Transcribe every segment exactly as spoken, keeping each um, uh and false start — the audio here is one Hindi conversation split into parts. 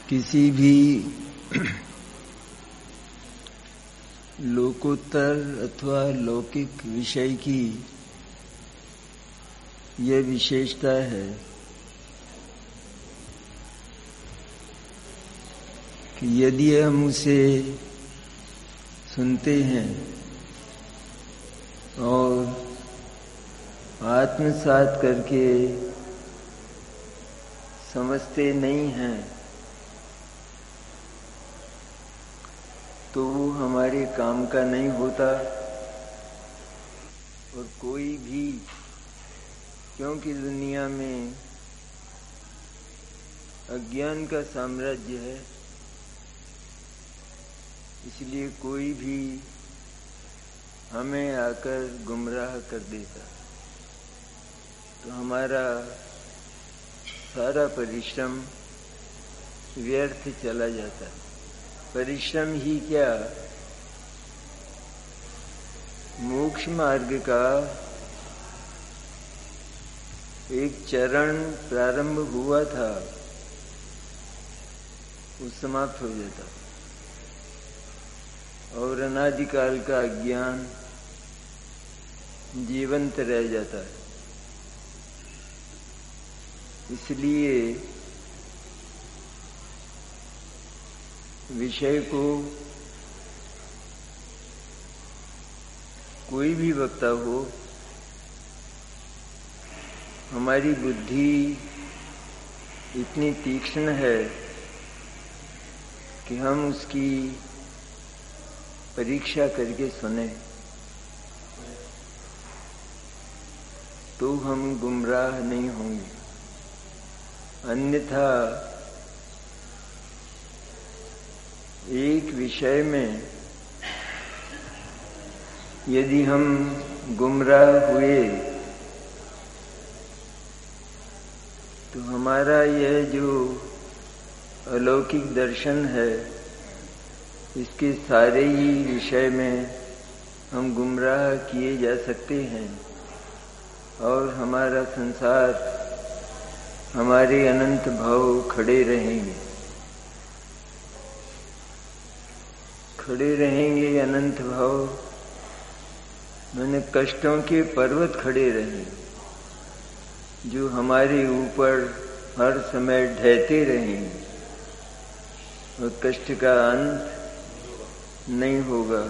किसी भी लोकोत्तर अथवा लौकिक विषय की यह विशेषता है कि यदि हम उसे सुनते हैं और आत्मसात करके समझते नहीं हैं तो वो हमारे काम का नहीं होता। और कोई भी, क्योंकि दुनिया में अज्ञान का साम्राज्य है, इसलिए कोई भी हमें आकर गुमराह कर देता तो हमारा सारा परिश्रम व्यर्थ चला जाता है। परिश्रम ही क्या, मोक्ष मार्ग का एक चरण प्रारंभ हुआ था, वो समाप्त हो जाता और अनादिकाल का अज्ञान जीवंत रह जाता है। इसलिए विषय को कोई भी वक्ता हो, हमारी बुद्धि इतनी तीक्ष्ण है कि हम उसकी परीक्षा करके सुने तो हम गुमराह नहीं होंगे। अन्यथा एक विषय में यदि हम गुमराह हुए तो हमारा यह जो अलौकिक दर्शन है, इसके सारे ही विषय में हम गुमराह किए जा सकते हैं और हमारा संसार, हमारे अनंत भाव खड़े रहेंगे खड़े रहेंगे अनंत भाव मैंने कष्टों के पर्वत खड़े रहेंगे जो हमारे ऊपर हर समय ढहते रहेंगे और कष्ट का अंत नहीं होगा।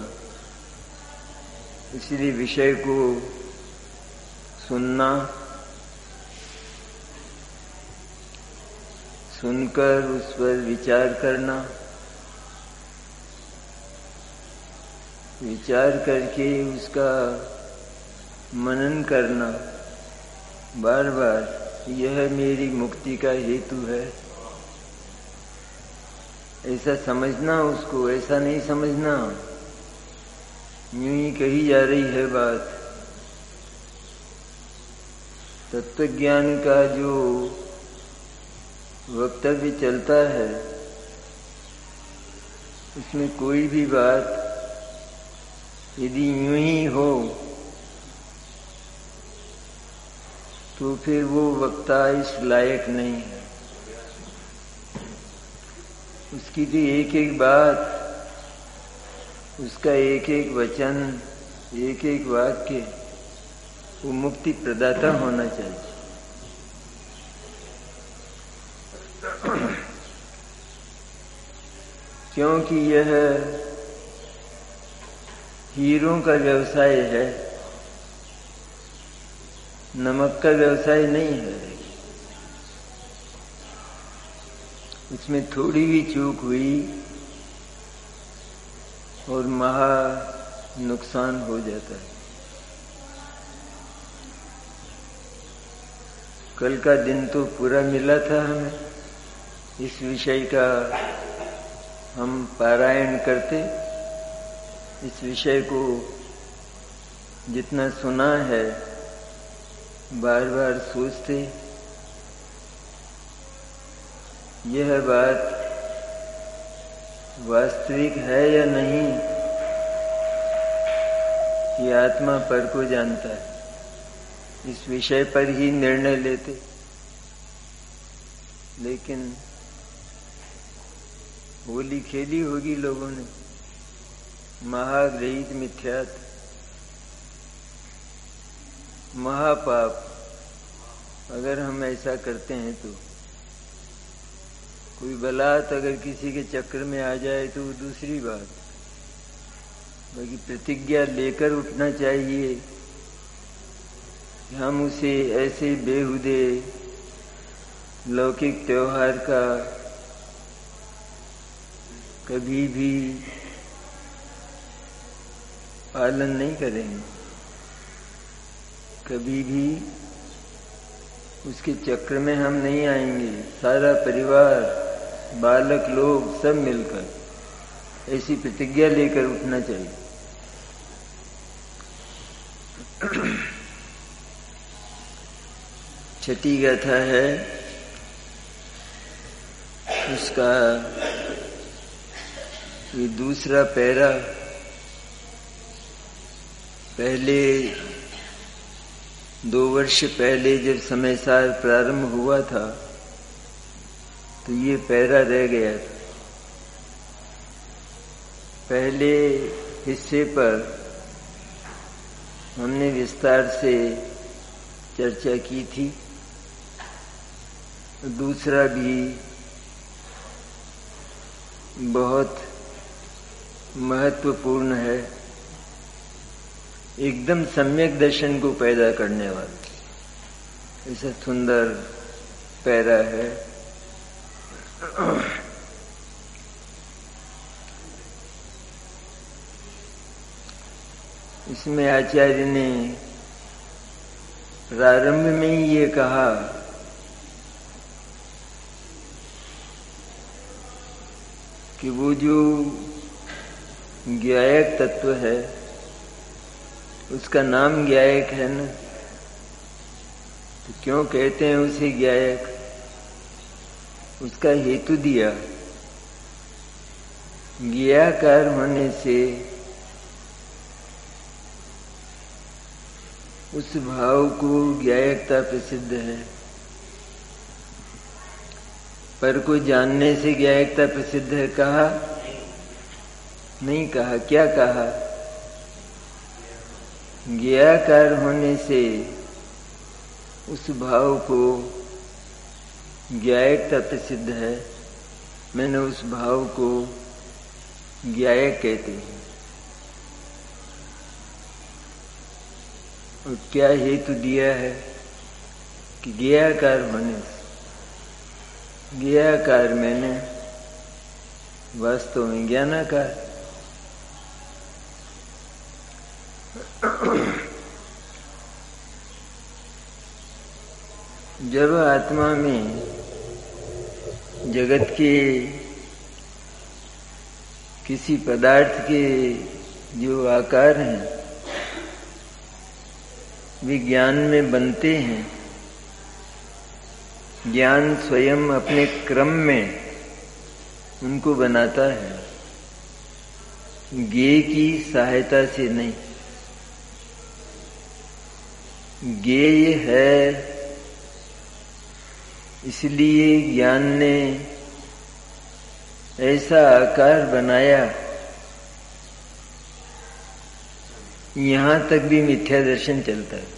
इसलिए विषय को सुनना, सुनकर उस पर विचार करना, विचार करके उसका मनन करना बार बार, यह मेरी मुक्ति का हेतु है, ऐसा समझना उसको। ऐसा नहीं समझना यूं ही कही जा रही है बात। तत्वज्ञान का जो वक्तव्य चलता है उसमें कोई भी बात यदि यूं ही हो तो फिर वो वक्ता इस लायक नहीं है। उसकी तो एक एक बात, उसका एक एक वचन, एक एक वाक्य वो मुक्ति प्रदाता होना चाहिए। क्योंकि यह हीरों का व्यवसाय है, नमक का व्यवसाय नहीं है। उसमें थोड़ी भी चूक हुई और महा नुकसान हो जाता है। कल का दिन तो पूरा मिला था हमें, इस विषय का हम पारायण करते, इस विषय को जितना सुना है बार बार सोचते, यह बात वास्तविक है या नहीं ये आत्मा पर को जानता है। इस विषय पर ही निर्णय लेते, लेकिन होली खेली होगी लोगों ने, महाग्रहित मिथ्यात, महापाप। अगर हम ऐसा करते हैं तो कोई बलात् अगर किसी के चक्कर में आ जाए तो दूसरी बात, बाकी प्रतिज्ञा लेकर उठना चाहिए कि हम उसे ऐसे बेहुदे लौकिक त्योहार का कभी भी पालन नहीं करेंगे, कभी भी उसके चक्र में हम नहीं आएंगे। सारा परिवार, बालक लोग सब मिलकर ऐसी प्रतिज्ञा लेकर उठना चाहिए। छठी गाथा है, उसका ये दूसरा पैरा। पहले दो वर्ष पहले जब समयसार प्रारंभ हुआ था तो ये पैरा रह गया था। पहले हिस्से पर हमने विस्तार से चर्चा की थी, दूसरा भी बहुत महत्वपूर्ण है, एकदम सम्यक दर्शन को पैदा करने वाला ऐसा सुंदर पैरा है। इसमें आचार्य ने प्रारंभ में ही ये कहा कि वो जो ज्ञायक तत्व है, उसका नाम ज्ञायक है ना, तो क्यों कहते हैं उसे ज्ञायक? उसका हेतु दिया। ज्ञाकार होने से उस भाव को ज्ञायकता प्रसिद्ध है, पर को जानने से ज्ञायकता प्रसिद्ध है कहा? नहीं कहा। क्या कहा? ज्ञाकार होने से उस भाव को ज्ञायकता प्रसिद्ध है, मैंने उस भाव को ज्ञायक कहते हैं। और क्या हेतु दिया है कि ज्ञाकार होने से, ज्ञाकार मैंने वास्तव में ज्ञानाकार। जब आत्मा में जगत के किसी पदार्थ के जो आकार हैं वे ज्ञान में बनते हैं, ज्ञान स्वयं अपने क्रम में उनको बनाता है, ज्ञेय की सहायता से नहीं। ज्ञेय है इसलिए ज्ञान ने ऐसा आकार बनाया, यहां तक भी मिथ्या दर्शन चलता है।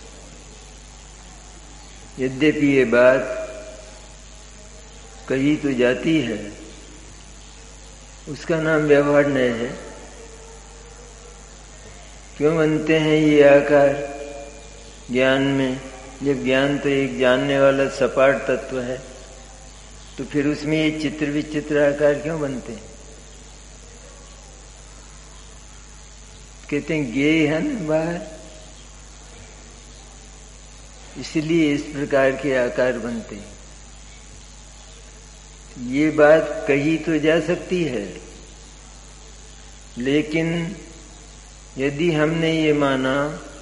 यद्यपि ये बात कही तो जाती है, उसका नाम व्यवहार है। क्यों बनते हैं ये आकार ज्ञान में? जब ज्ञान तो एक जानने वाला सपाट तत्व है, तो फिर उसमें ये चित्र विचित्र आकार क्यों बनते हैं? कहते हैं ज्ञेय है ना बाहर, इसलिए इस प्रकार के आकार बनते हैं। ये बात कही तो जा सकती है, लेकिन यदि हमने ये माना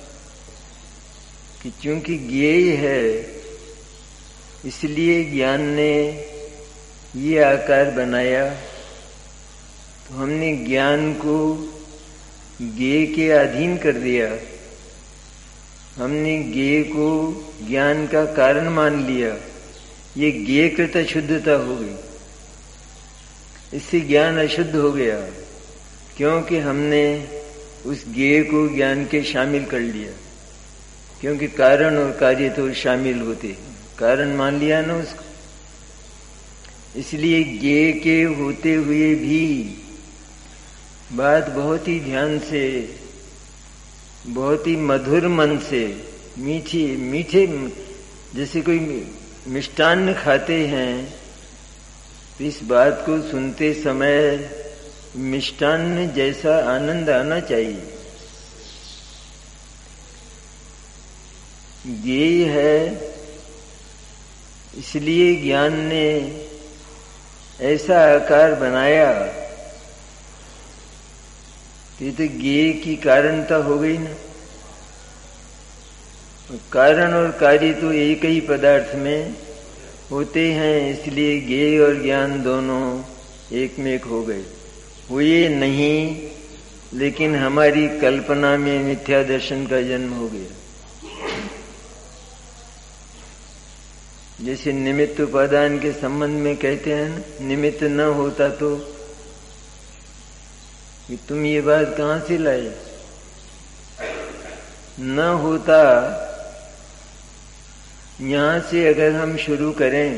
कि चूंकि ज्ञेय है इसलिए ज्ञान ने ये आकार बनाया, तो हमने ज्ञान को ज्ञेय के अधीन कर दिया, हमने ज्ञेय को ज्ञान का कारण मान लिया। ये ज्ञेयकृत शुद्धता हो गई। इससे ज्ञान अशुद्ध हो गया, क्योंकि हमने उस ज्ञेय को ज्ञान के शामिल कर लिया। क्योंकि कारण और कार्य तो शामिल होते, कारण मान लिया ना उसको। इसलिए ज्ञेय के होते हुए भी बात बहुत ही ध्यान से, बहुत ही मधुर मन से, मीठी मीठे, जैसे कोई मिष्टान्न खाते हैं तो इस बात को सुनते समय मिष्टान्न जैसा आनंद आना चाहिए। ज्ञेय है, इसलिए ज्ञान ने ऐसा आकार बनाया। ये तो ज्ञेय की कारणता हो गई ना। कारण और कार्य तो एक ही पदार्थ में होते हैं, इसलिए ज्ञेय और ज्ञान दोनों एक में एक हो गए। हुए नहीं, लेकिन हमारी कल्पना में मिथ्या दर्शन का जन्म हो गया। जैसे निमित्त उपादान के संबंध में कहते हैं ना, निमित्त न होता तो कि तुम ये बात कहां से लाए, न होता। यहां से अगर हम शुरू करें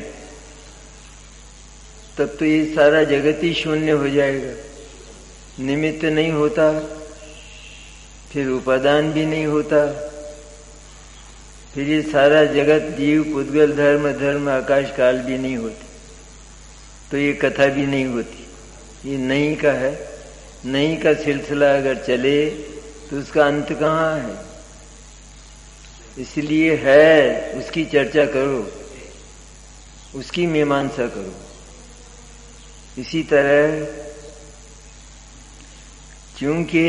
तब तो ये सारा जगत ही शून्य हो जाएगा। निमित्त नहीं होता, फिर उपादान भी नहीं होता, फिर ये सारा जगत, जीव, पुद्गल, धर्म, धर्म, आकाश, काल भी नहीं होती, तो ये कथा भी नहीं होती। ये नहीं का है, नहीं का सिलसिला अगर चले तो उसका अंत कहाँ है। इसलिए है, उसकी चर्चा करो, उसकी मीमांसा करो। इसी तरह क्योंकि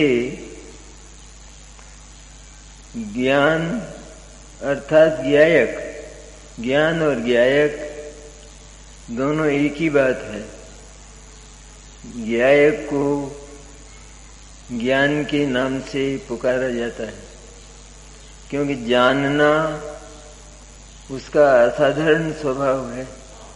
ज्ञान अर्थात ज्ञायक, ज्ञान और ज्ञायक दोनों एक ही बात है। ज्ञायक को ज्ञान के नाम से पुकारा जाता है, क्योंकि जानना उसका असाधारण स्वभाव है।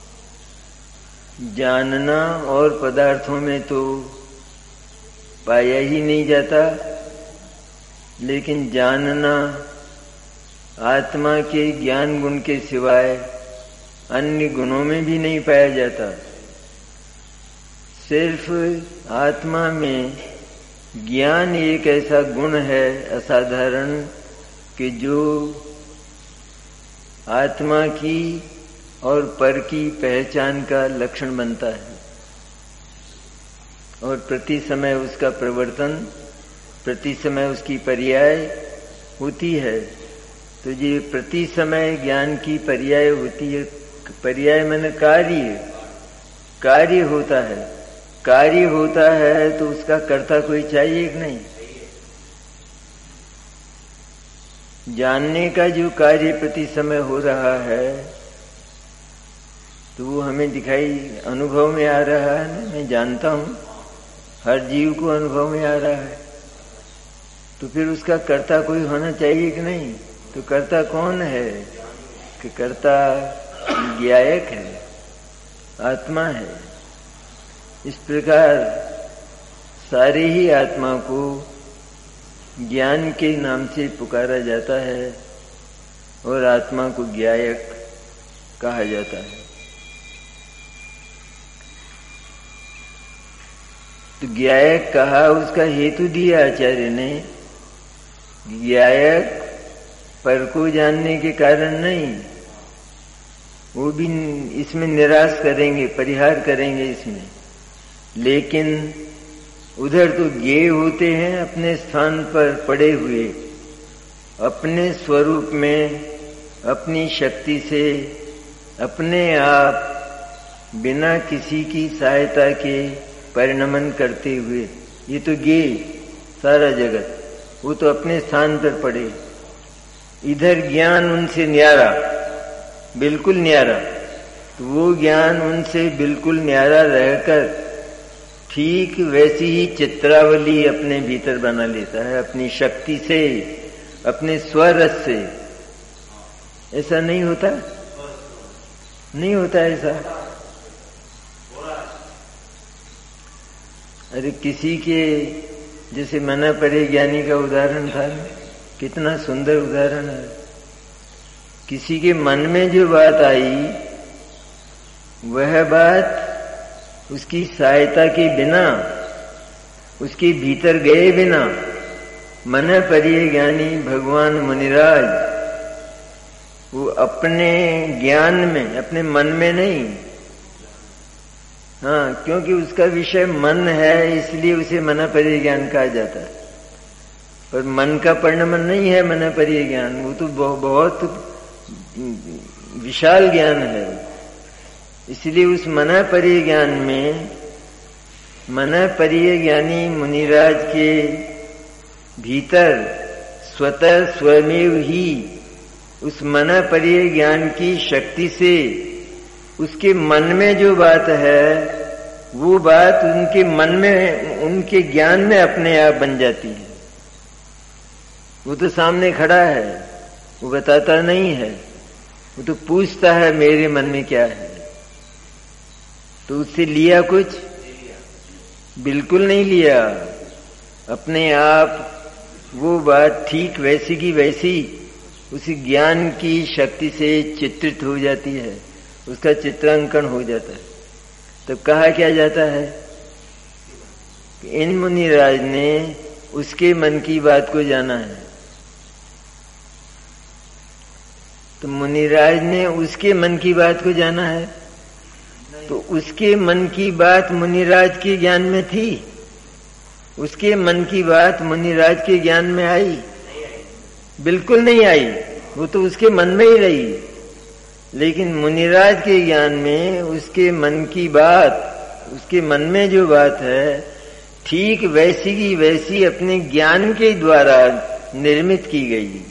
जानना और पदार्थों में तो पाया ही नहीं जाता, लेकिन जानना आत्मा के ज्ञान गुण के सिवाय अन्य गुणों में भी नहीं पाया जाता। सिर्फ आत्मा में ज्ञान एक ऐसा गुण है असाधारण कि जो आत्मा की और पर की पहचान का लक्षण बनता है, और प्रति समय उसका प्रवर्तन, प्रति समय उसकी पर्याय होती है। तो ये प्रति समय ज्ञान की पर्याय होती है। पर्याय माने कार्य, कार्य होता है। कार्य होता है तो उसका कर्ता कोई चाहिए कि नहीं। जानने का जो कार्य प्रति समय हो रहा है तो वो हमें दिखाई, अनुभव में आ रहा है ना। मैं जानता हूं, हर जीव को अनुभव में आ रहा है, तो फिर उसका कर्ता कोई होना चाहिए कि नहीं। तो कर्ता कौन है? कि कर्ता ज्ञायक है, आत्मा है। इस प्रकार सारे ही आत्मा को ज्ञान के नाम से पुकारा जाता है और आत्मा को ज्ञायक कहा जाता है। तो ज्ञायक कहा, उसका हेतु दिया आचार्य ने। ज्ञायक पर को जानने के कारण नहीं, वो भी इसमें निराश करेंगे, परिहार करेंगे इसमें। लेकिन उधर तो ज्ञेय होते हैं अपने स्थान पर पड़े हुए, अपने स्वरूप में, अपनी शक्ति से, अपने आप बिना किसी की सहायता के परिणमन करते हुए। ये तो ज्ञेय सारा जगत, वो तो अपने स्थान पर पड़े। इधर ज्ञान उनसे न्यारा, बिल्कुल न्यारा। तो वो ज्ञान उनसे बिल्कुल न्यारा रहकर ठीक वैसी ही चित्रावली अपने भीतर बना लेता है, अपनी शक्ति से, अपने स्वरस से। ऐसा नहीं होता, नहीं होता ऐसा। अरे किसी के जैसे मना परे ज्ञानी का उदाहरण था, कितना सुंदर उदाहरण है। किसी के मन में जो बात आई वह बात उसकी सहायता के बिना, उसके भीतर गए बिना मन परिये ज्ञानी भगवान मुनिराज वो अपने ज्ञान में, अपने मन में नहीं, हाँ, क्योंकि उसका विषय मन है इसलिए उसे मन परिये ज्ञान कहा जाता है। पर मन का परिणमन नहीं है मन परिये ज्ञान, वो तो बहुत विशाल ज्ञान है। इसलिए उस मन परिये ज्ञान में मन परिये ज्ञानी मुनिराज के भीतर स्वतः स्वयमेव ही उस मन परिये ज्ञान की शक्ति से उसके मन में जो बात है वो बात उनके मन में, उनके ज्ञान में अपने आप बन जाती है। वो तो सामने खड़ा है, वो बताता नहीं है, वो तो पूछता है मेरे मन में क्या है। तो उससे लिया कुछ? बिल्कुल नहीं लिया। अपने आप वो बात ठीक वैसी की वैसी उसी ज्ञान की शक्ति से चित्रित हो जाती है, उसका चित्रांकन हो जाता है। तब तो कहा क्या जाता है कि इन मुनिराज ने उसके मन की बात को जाना है। तो मुनिराज ने उसके मन की बात को जाना है, तो उसके मन की बात मुनिराज के ज्ञान में थी, उसके मन की बात मुनिराज के ज्ञान में आई? बिल्कुल नहीं आई, वो तो उसके मन में ही रही। लेकिन मुनिराज के ज्ञान में उसके मन की बात, उसके मन में जो बात है ठीक वैसी की वैसी अपने ज्ञान के द्वारा निर्मित की गई।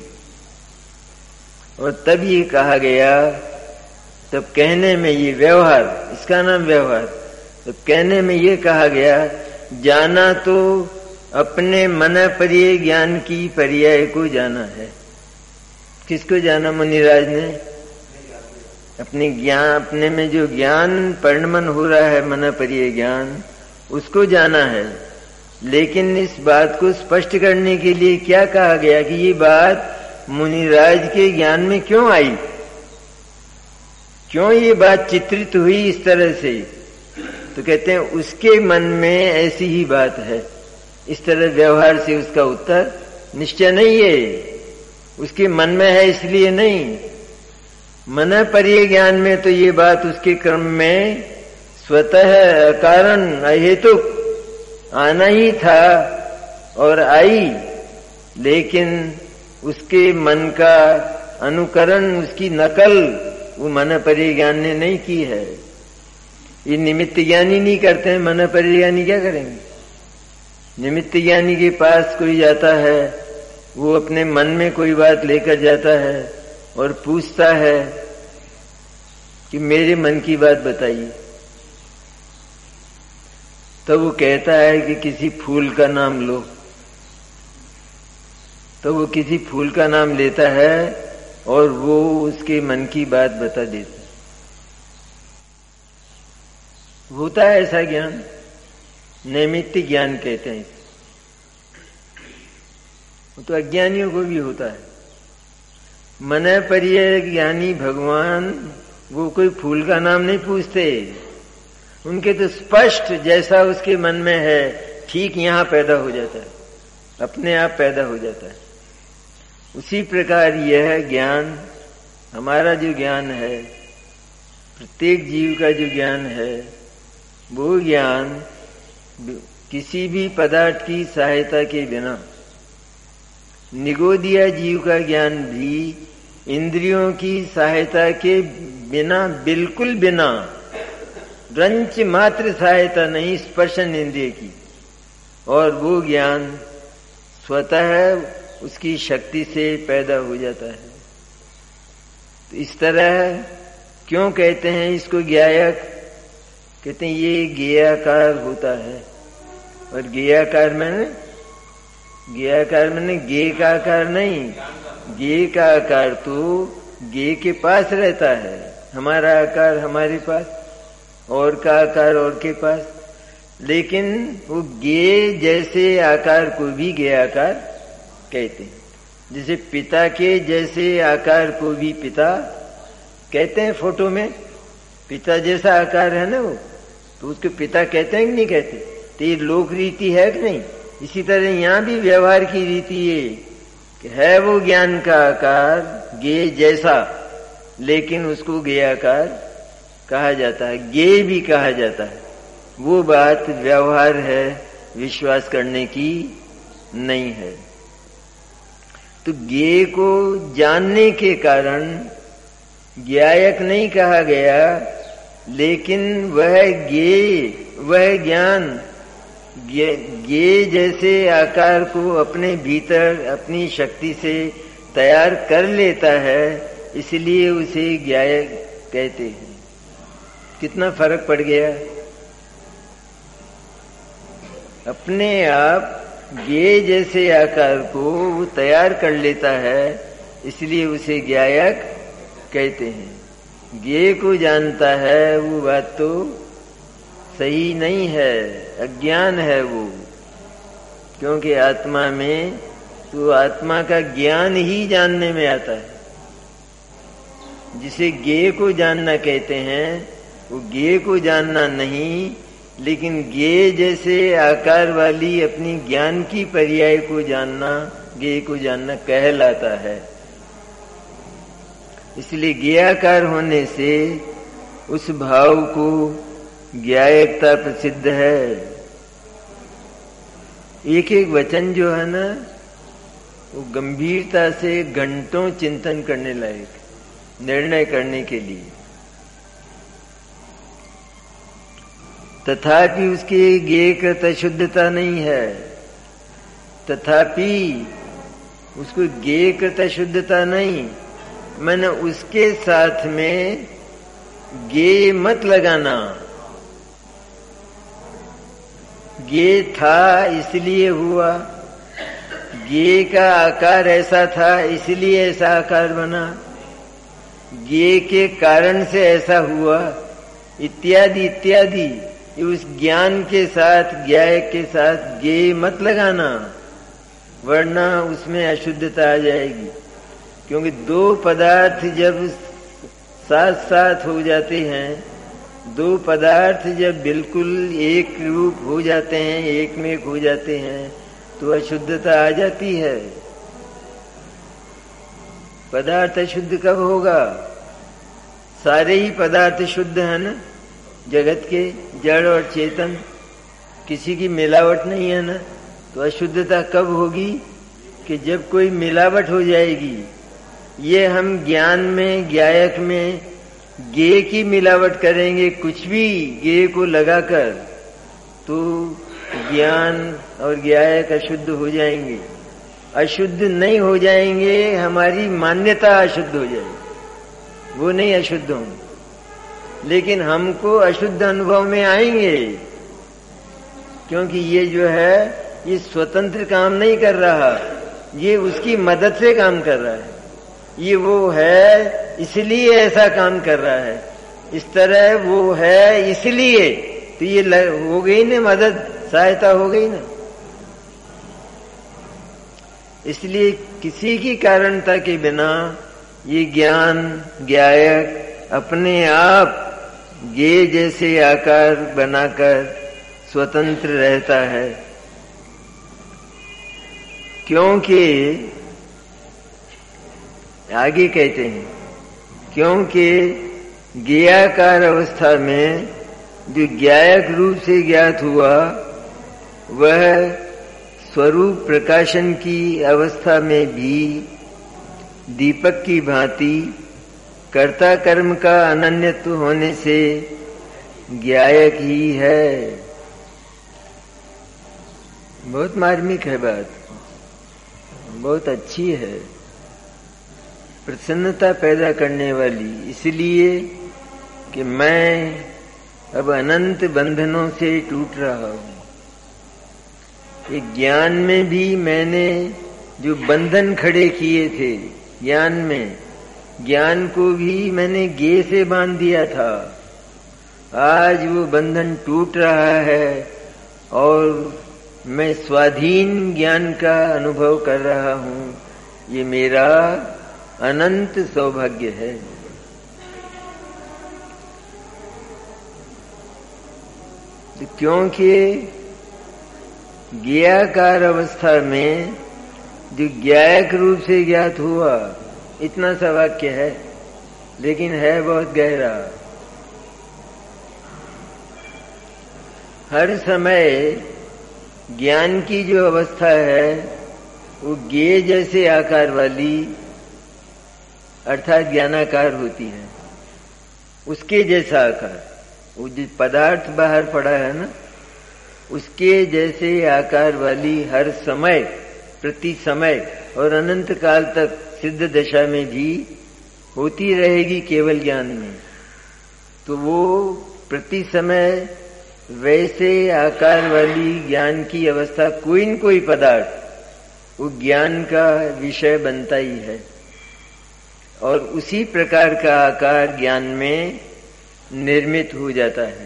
और तब ये कहा गया, तब कहने में ये व्यवहार, इसका नाम व्यवहार, तब कहने में ये कहा गया जाना तो अपने मन परिये ज्ञान की पर्याय को जाना है। किसको जाना? मुनिराज ने अपने ज्ञान, अपने में जो ज्ञान परिणमन हो रहा है मन परिये ज्ञान, उसको जाना है। लेकिन इस बात को स्पष्ट करने के लिए क्या कहा गया कि ये बात मुनिराज के ज्ञान में क्यों आई, क्यों ये बात चित्रित हुई इस तरह से? तो कहते हैं उसके मन में ऐसी ही बात है। इस तरह व्यवहार से उसका उत्तर निश्चय नहीं है, उसके मन में है इसलिए नहीं। मन परिये ज्ञान में तो ये बात उसके क्रम में स्वतः कारण अहेतुक आना ही था और आई, लेकिन उसके मन का अनुकरण, उसकी नकल वो मन परिये ज्ञान ने नहीं की है। ये निमित्त ज्ञानी नहीं करते हैं, मन परिये ज्ञानी क्या करेंगे? निमित्त ज्ञानी के पास कोई जाता है, वो अपने मन में कोई बात लेकर जाता है और पूछता है कि मेरे मन की बात बताइए। तो वो कहता है कि किसी फूल का नाम लो, तो वो किसी फूल का नाम लेता है और वो उसके मन की बात बता देता है। होता है ऐसा ज्ञान, नैमित्तिक ज्ञान कहते हैं। वो तो अज्ञानियों को भी होता है। मन परिये ज्ञानी भगवान वो कोई फूल का नाम नहीं पूछते, उनके तो स्पष्ट जैसा उसके मन में है ठीक यहां पैदा हो जाता है, अपने आप पैदा हो जाता है। उसी प्रकार यह ज्ञान, हमारा जो ज्ञान है, प्रत्येक जीव का जो ज्ञान है, वो ज्ञान किसी भी पदार्थ की सहायता के बिना, निगोदिया जीव का ज्ञान भी इंद्रियों की सहायता के बिना, बिल्कुल बिना, रंच मात्र सहायता नहीं, स्पर्शन इंद्रिय की, और वो ज्ञान स्वतः उसकी शक्ति से पैदा हो जाता है। तो इस तरह क्यों कहते हैं इसको ज्ञायक? कहते हैं ये ज्ञेयाकार होता है। और ज्ञेयाकार मैंने ज्ञेयाकार मैंने ज्ञेय का आकार नहीं, ज्ञेय का आकार तो ज्ञेय के पास रहता है, हमारा आकार हमारे पास, और का आकार और के पास। लेकिन वो गे जैसे आकार को भी गे आकार कहते हैं। जैसे पिता के जैसे आकार को भी पिता कहते हैं। फोटो में पिता जैसा आकार है ना वो, तो उसको पिता कहते हैं कि नहीं कहते? तो ये लोक रीति है कि नहीं? इसी तरह यहां भी व्यवहार की रीति ये कि है वो ज्ञान का आकार गे जैसा, लेकिन उसको गे आकार कहा जाता है, गे भी कहा जाता है। वो बात व्यवहार है, विश्वास करने की नहीं है। तो गे को जानने के कारण ज्ञायक नहीं कहा गया, लेकिन वह गे, वह ज्ञान गे, गे जैसे आकार को अपने भीतर अपनी शक्ति से तैयार कर लेता है, इसलिए उसे ज्ञायक कहते हैं। कितना फर्क पड़ गया? अपने आप गे जैसे आकार को वो तैयार कर लेता है, इसलिए उसे ज्ञायक कहते हैं। गे को जानता है वो बात तो सही नहीं है, अज्ञान है वो, क्योंकि आत्मा में तो आत्मा का ज्ञान ही जानने में आता है। जिसे गे को जानना कहते हैं वो गे को जानना नहीं, लेकिन गे जैसे आकार वाली अपनी ज्ञान की पर्याय को जानना गे को जानना कहलाता है। इसलिए ज्ञाकार होने से उस भाव को ज्ञायकता प्रसिद्ध है। एक एक वचन जो है ना वो गंभीरता से घंटों चिंतन करने लायक, निर्णय करने के लिए। तथापि उसके ज्ञेय कृत शुद्धता नहीं है, तथापि उसको ज्ञेय कृत शुद्धता नहीं, मैंने उसके साथ में ज्ञेय मत लगाना। ज्ञेय था इसलिए हुआ, ज्ञेय का आकार ऐसा था इसलिए ऐसा आकार बना, ज्ञेय के कारण से ऐसा हुआ, इत्यादि इत्यादि। उस ज्ञान के साथ ज्ञाय के साथ ज्ञेय मत लगाना, वरना उसमें अशुद्धता आ जाएगी। क्योंकि दो पदार्थ जब साथ साथ हो जाते हैं, दो पदार्थ जब बिल्कुल एक रूप हो जाते हैं, एक में एक हो जाते हैं, तो अशुद्धता आ जाती है। पदार्थ अशुद्ध कब होगा? सारे ही पदार्थ शुद्ध है ना, जगत के जड़ और चेतन, किसी की मिलावट नहीं है ना। तो अशुद्धता कब होगी? कि जब कोई मिलावट हो जाएगी। ये हम ज्ञान में ज्ञायक में गे की मिलावट करेंगे, कुछ भी गे को लगाकर, तो ज्ञान और ज्ञायक अशुद्ध हो जाएंगे। अशुद्ध नहीं हो जाएंगे, हमारी मान्यता अशुद्ध हो जाएगी, वो नहीं अशुद्ध होंगे, लेकिन हमको अशुद्ध अनुभव में आएंगे। क्योंकि ये जो है ये स्वतंत्र काम नहीं कर रहा, ये उसकी मदद से काम कर रहा है। ये वो है इसलिए ऐसा काम कर रहा है, इस तरह वो है इसलिए, तो ये हो गई ना मदद, सहायता हो गई ना। इसलिए किसी की कारणता के बिना ये ज्ञान ज्ञायक अपने आप गे जैसे आकार बनाकर स्वतंत्र रहता है। क्योंकि आगे कहते हैं, क्योंकि ज्ञाकार अवस्था में जो ज्ञायक रूप से ज्ञात हुआ वह स्वरूप प्रकाशन की अवस्था में भी दीपक की भांति कर्ता कर्म का अनन्यत्व होने से ज्ञायक ही है। बहुत मार्मिक है बात, बहुत अच्छी है, प्रसन्नता पैदा करने वाली। इसलिए कि मैं अब अनंत बंधनों से टूट रहा हूं। एक ज्ञान में भी मैंने जो बंधन खड़े किए थे, ज्ञान में, ज्ञान को भी मैंने गे से बांध दिया था। आज वो बंधन टूट रहा है और मैं स्वाधीन ज्ञान का अनुभव कर रहा हूं, ये मेरा अनंत सौभाग्य है। क्योंकि ज्ञाकार अवस्था में जो ज्ञायक रूप से ज्ञात हुआ, इतना सा वाक्य है, लेकिन है बहुत गहरा। हर समय ज्ञान की जो अवस्था है वो ज्ञेय जैसे आकार वाली अर्थात ज्ञानाकार होती है, उसके जैसा आकार। वो जो पदार्थ बाहर पड़ा है ना, उसके जैसे आकार वाली हर समय, प्रति समय और अनंत काल तक सिद्ध दशा में भी होती रहेगी केवल ज्ञान में। तो वो प्रति समय वैसे आकार वाली ज्ञान की अवस्था, कोई न कोई पदार्थ वो ज्ञान का विषय बनता ही है, और उसी प्रकार का आकार ज्ञान में निर्मित हो जाता है।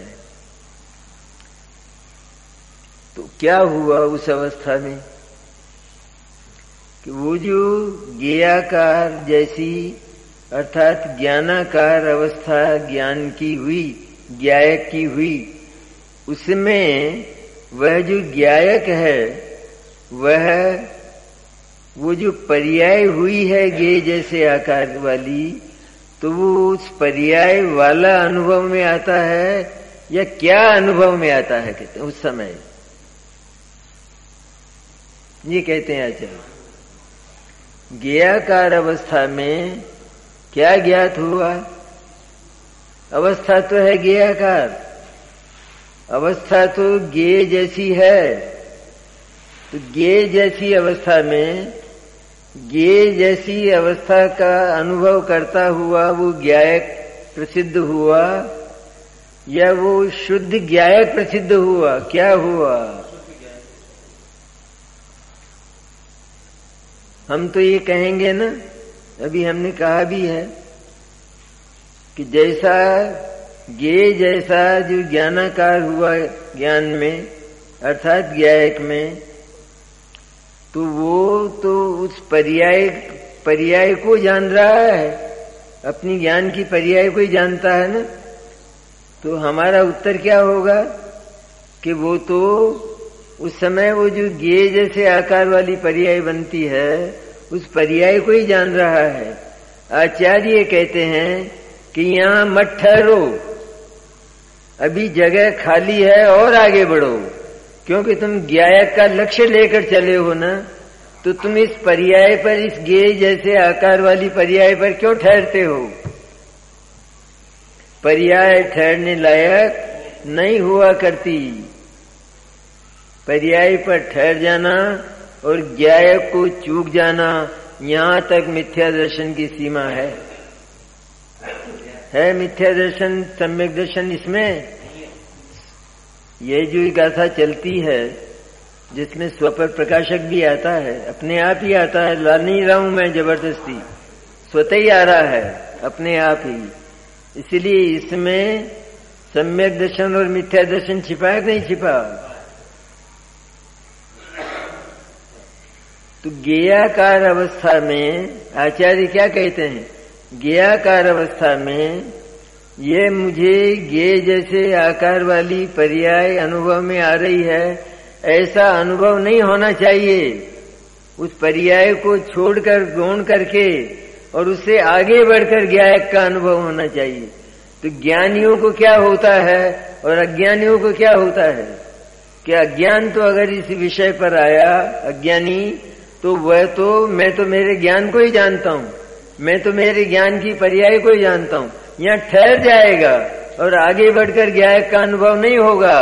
तो क्या हुआ उस अवस्था में कि वो जो ज्ञेयाकार जैसी अर्थात ज्ञानाकार अवस्था ज्ञान की हुई, ज्ञायक की हुई, उसमें वह जो ज्ञायक है वह वो जो पर्याय हुई है ज्ञेय जैसे आकार वाली, तो वो उस पर्याय वाला अनुभव में आता है या क्या अनुभव में आता है कहते हैं उस समय। ये कहते हैं आचार्य, ज्ञेयाकार अवस्था में क्या ज्ञात हुआ? अवस्था तो है ज्ञेयाकार, अवस्था तो ज्ञेय जैसी है। तो ज्ञेय जैसी अवस्था में ज्ञेय जैसी अवस्था का अनुभव करता हुआ वो ज्ञायक प्रसिद्ध हुआ या वो शुद्ध ज्ञायक प्रसिद्ध हुआ? क्या हुआ? हम तो ये कहेंगे ना, अभी हमने कहा भी है कि जैसा ज्ञेय जैसा जो ज्ञानाकार हुआ ज्ञान में अर्थात ज्ञायक में, तो वो तो उस पर्याय पर्याय को जान रहा है, अपनी ज्ञान की पर्याय को ही जानता है ना। तो हमारा उत्तर क्या होगा कि वो तो उस समय वो जो ज्ञेय जैसे आकार वाली पर्याय बनती है उस पर्याय को ही जान रहा है। आचार्य कहते हैं कि यहां मत ठहरो, अभी जगह खाली है और आगे बढ़ो, क्योंकि तुम ज्ञायक का लक्ष्य लेकर चले हो ना, तो तुम इस पर्याय पर, इस ज्ञेय जैसे आकार वाली पर्याय पर क्यों ठहरते हो? पर्याय ठहरने लायक नहीं हुआ करती। पर्याय पर ठहर जाना और ज्ञायक को चूक जाना, यहां तक मिथ्या दर्शन की सीमा है। है मिथ्या दर्शन, सम्यक दर्शन इसमें? ये जो गाथा चलती है जिसमें स्वपर प्रकाशक भी आता है, अपने आप ही आता है, ला नहीं रहा हूं मैं जबरदस्ती, स्वतः ही आ रहा है अपने आप ही। इसलिए इसमें सम्यक दर्शन और मिथ्या दर्शन छिपा है कि नहीं छिपा? तो ज्ञेयाकार अवस्था में आचार्य क्या कहते हैं? ज्ञेयाकार अवस्था में ये मुझे ज्ञेय जैसे आकार वाली पर्याय अनुभव में आ रही है, ऐसा अनुभव नहीं होना चाहिए। उस पर्याय को छोड़कर गौण करके और उससे आगे बढ़कर ज्ञायक का अनुभव होना चाहिए। तो ज्ञानियों को क्या होता है और अज्ञानियों को क्या होता है? कि अज्ञान तो अगर इस विषय पर आया, अज्ञानी, तो वह तो मैं तो मेरे ज्ञान को ही जानता हूं, मैं तो मेरे ज्ञान की पर्याय को ही जानता हूं, यहां ठहर जाएगा और आगे बढ़कर ज्ञायक का अनुभव नहीं होगा।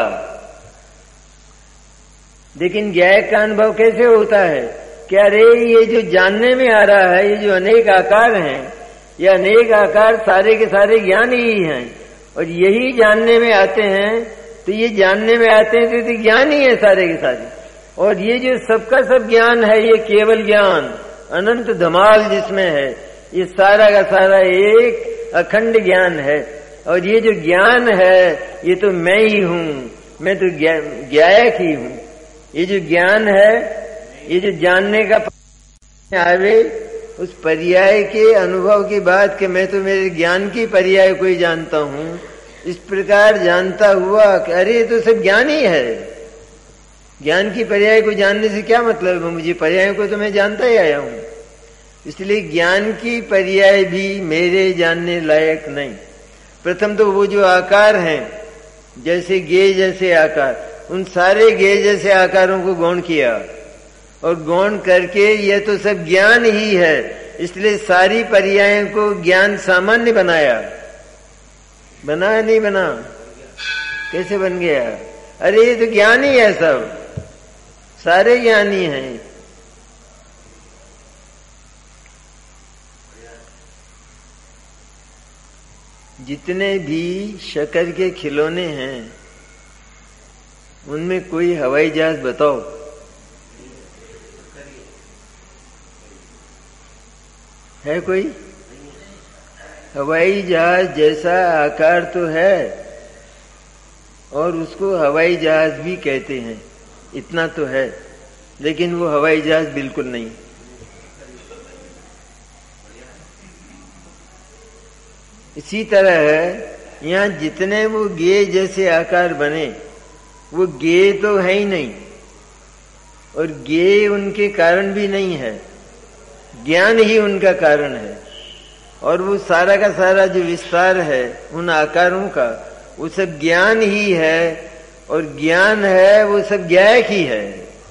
लेकिन ज्ञायक का अनुभव कैसे होता है? क्या रे ये जो जानने में आ रहा है, ये जो अनेक आकार हैं, ये अनेक आकार सारे के सारे ज्ञान ही हैं, और यही जानने में आते हैं। तो ये जानने में आते हैं तो ज्ञान ही है सारे के सारे, और ये जो सबका सब ज्ञान है ये केवल ज्ञान अनंत धमाल जिसमें है, ये सारा का सारा एक अखंड ज्ञान है। और ये जो ज्ञान है ये तो मैं ही हूं, मैं तो ज्ञायक ही हूं। ये जो ज्ञान है, ये जो जानने का आवे, उस पर्याय के अनुभव की बात कि मैं तो मेरे ज्ञान की पर्याय को ही जानता हूं, इस प्रकार जानता हुआ कि अरे ये तो सब ज्ञान ही है। ज्ञान की पर्याय को जानने से क्या मतलब है? मुझे पर्याय को तो मैं जानता ही आया हूं। इसलिए ज्ञान की पर्याय भी मेरे जानने लायक नहीं। प्रथम तो वो जो आकार हैं, जैसे गे जैसे आकार, उन सारे गे जैसे आकारों को गौण किया और गौण करके यह तो सब ज्ञान ही है, इसलिए सारी पर्यायों को ज्ञान सामान्य बनाया। बना नहीं बना? कैसे बन गया? अरे ये तो ज्ञान ही है, सब सारे ज्ञान ही हैं। जितने भी शक्कर के खिलौने हैं उनमें कोई हवाई जहाज बताओ। है कोई? हवाई जहाज जैसा आकार तो है और उसको हवाई जहाज भी कहते हैं, इतना तो है, लेकिन वो हवाई जहाज बिल्कुल नहीं। इसी तरह है, यहाँ जितने वो गे जैसे आकार बने, वो गे तो है ही नहीं और गे उनके कारण भी नहीं है, ज्ञान ही उनका कारण है। और वो सारा का सारा जो विस्तार है उन आकारों का, वो सब ज्ञान ही है और ज्ञान है वो सब ज्ञायक ही है।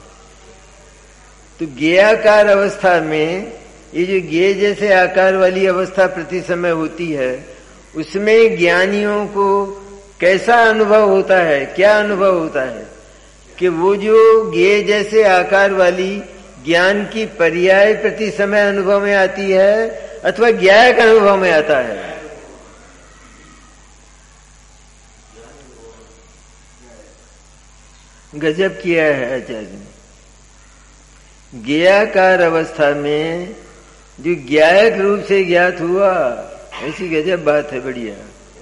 तो ज्ञाकार अवस्था में ये जो गे जैसे आकार वाली अवस्था प्रति समय होती है, उसमें ज्ञानियों को कैसा अनुभव होता है? क्या अनुभव होता है कि वो जो गे जैसे आकार वाली ज्ञान की पर्याय प्रति समय अनुभव में आती है अथवा ज्ञायक अनुभव में आता है? गजब किया है आचार्य ने। ज्ञाकार अवस्था में जो ज्ञायक रूप से ज्ञात हुआ, ऐसी गजब बात है, बढ़िया।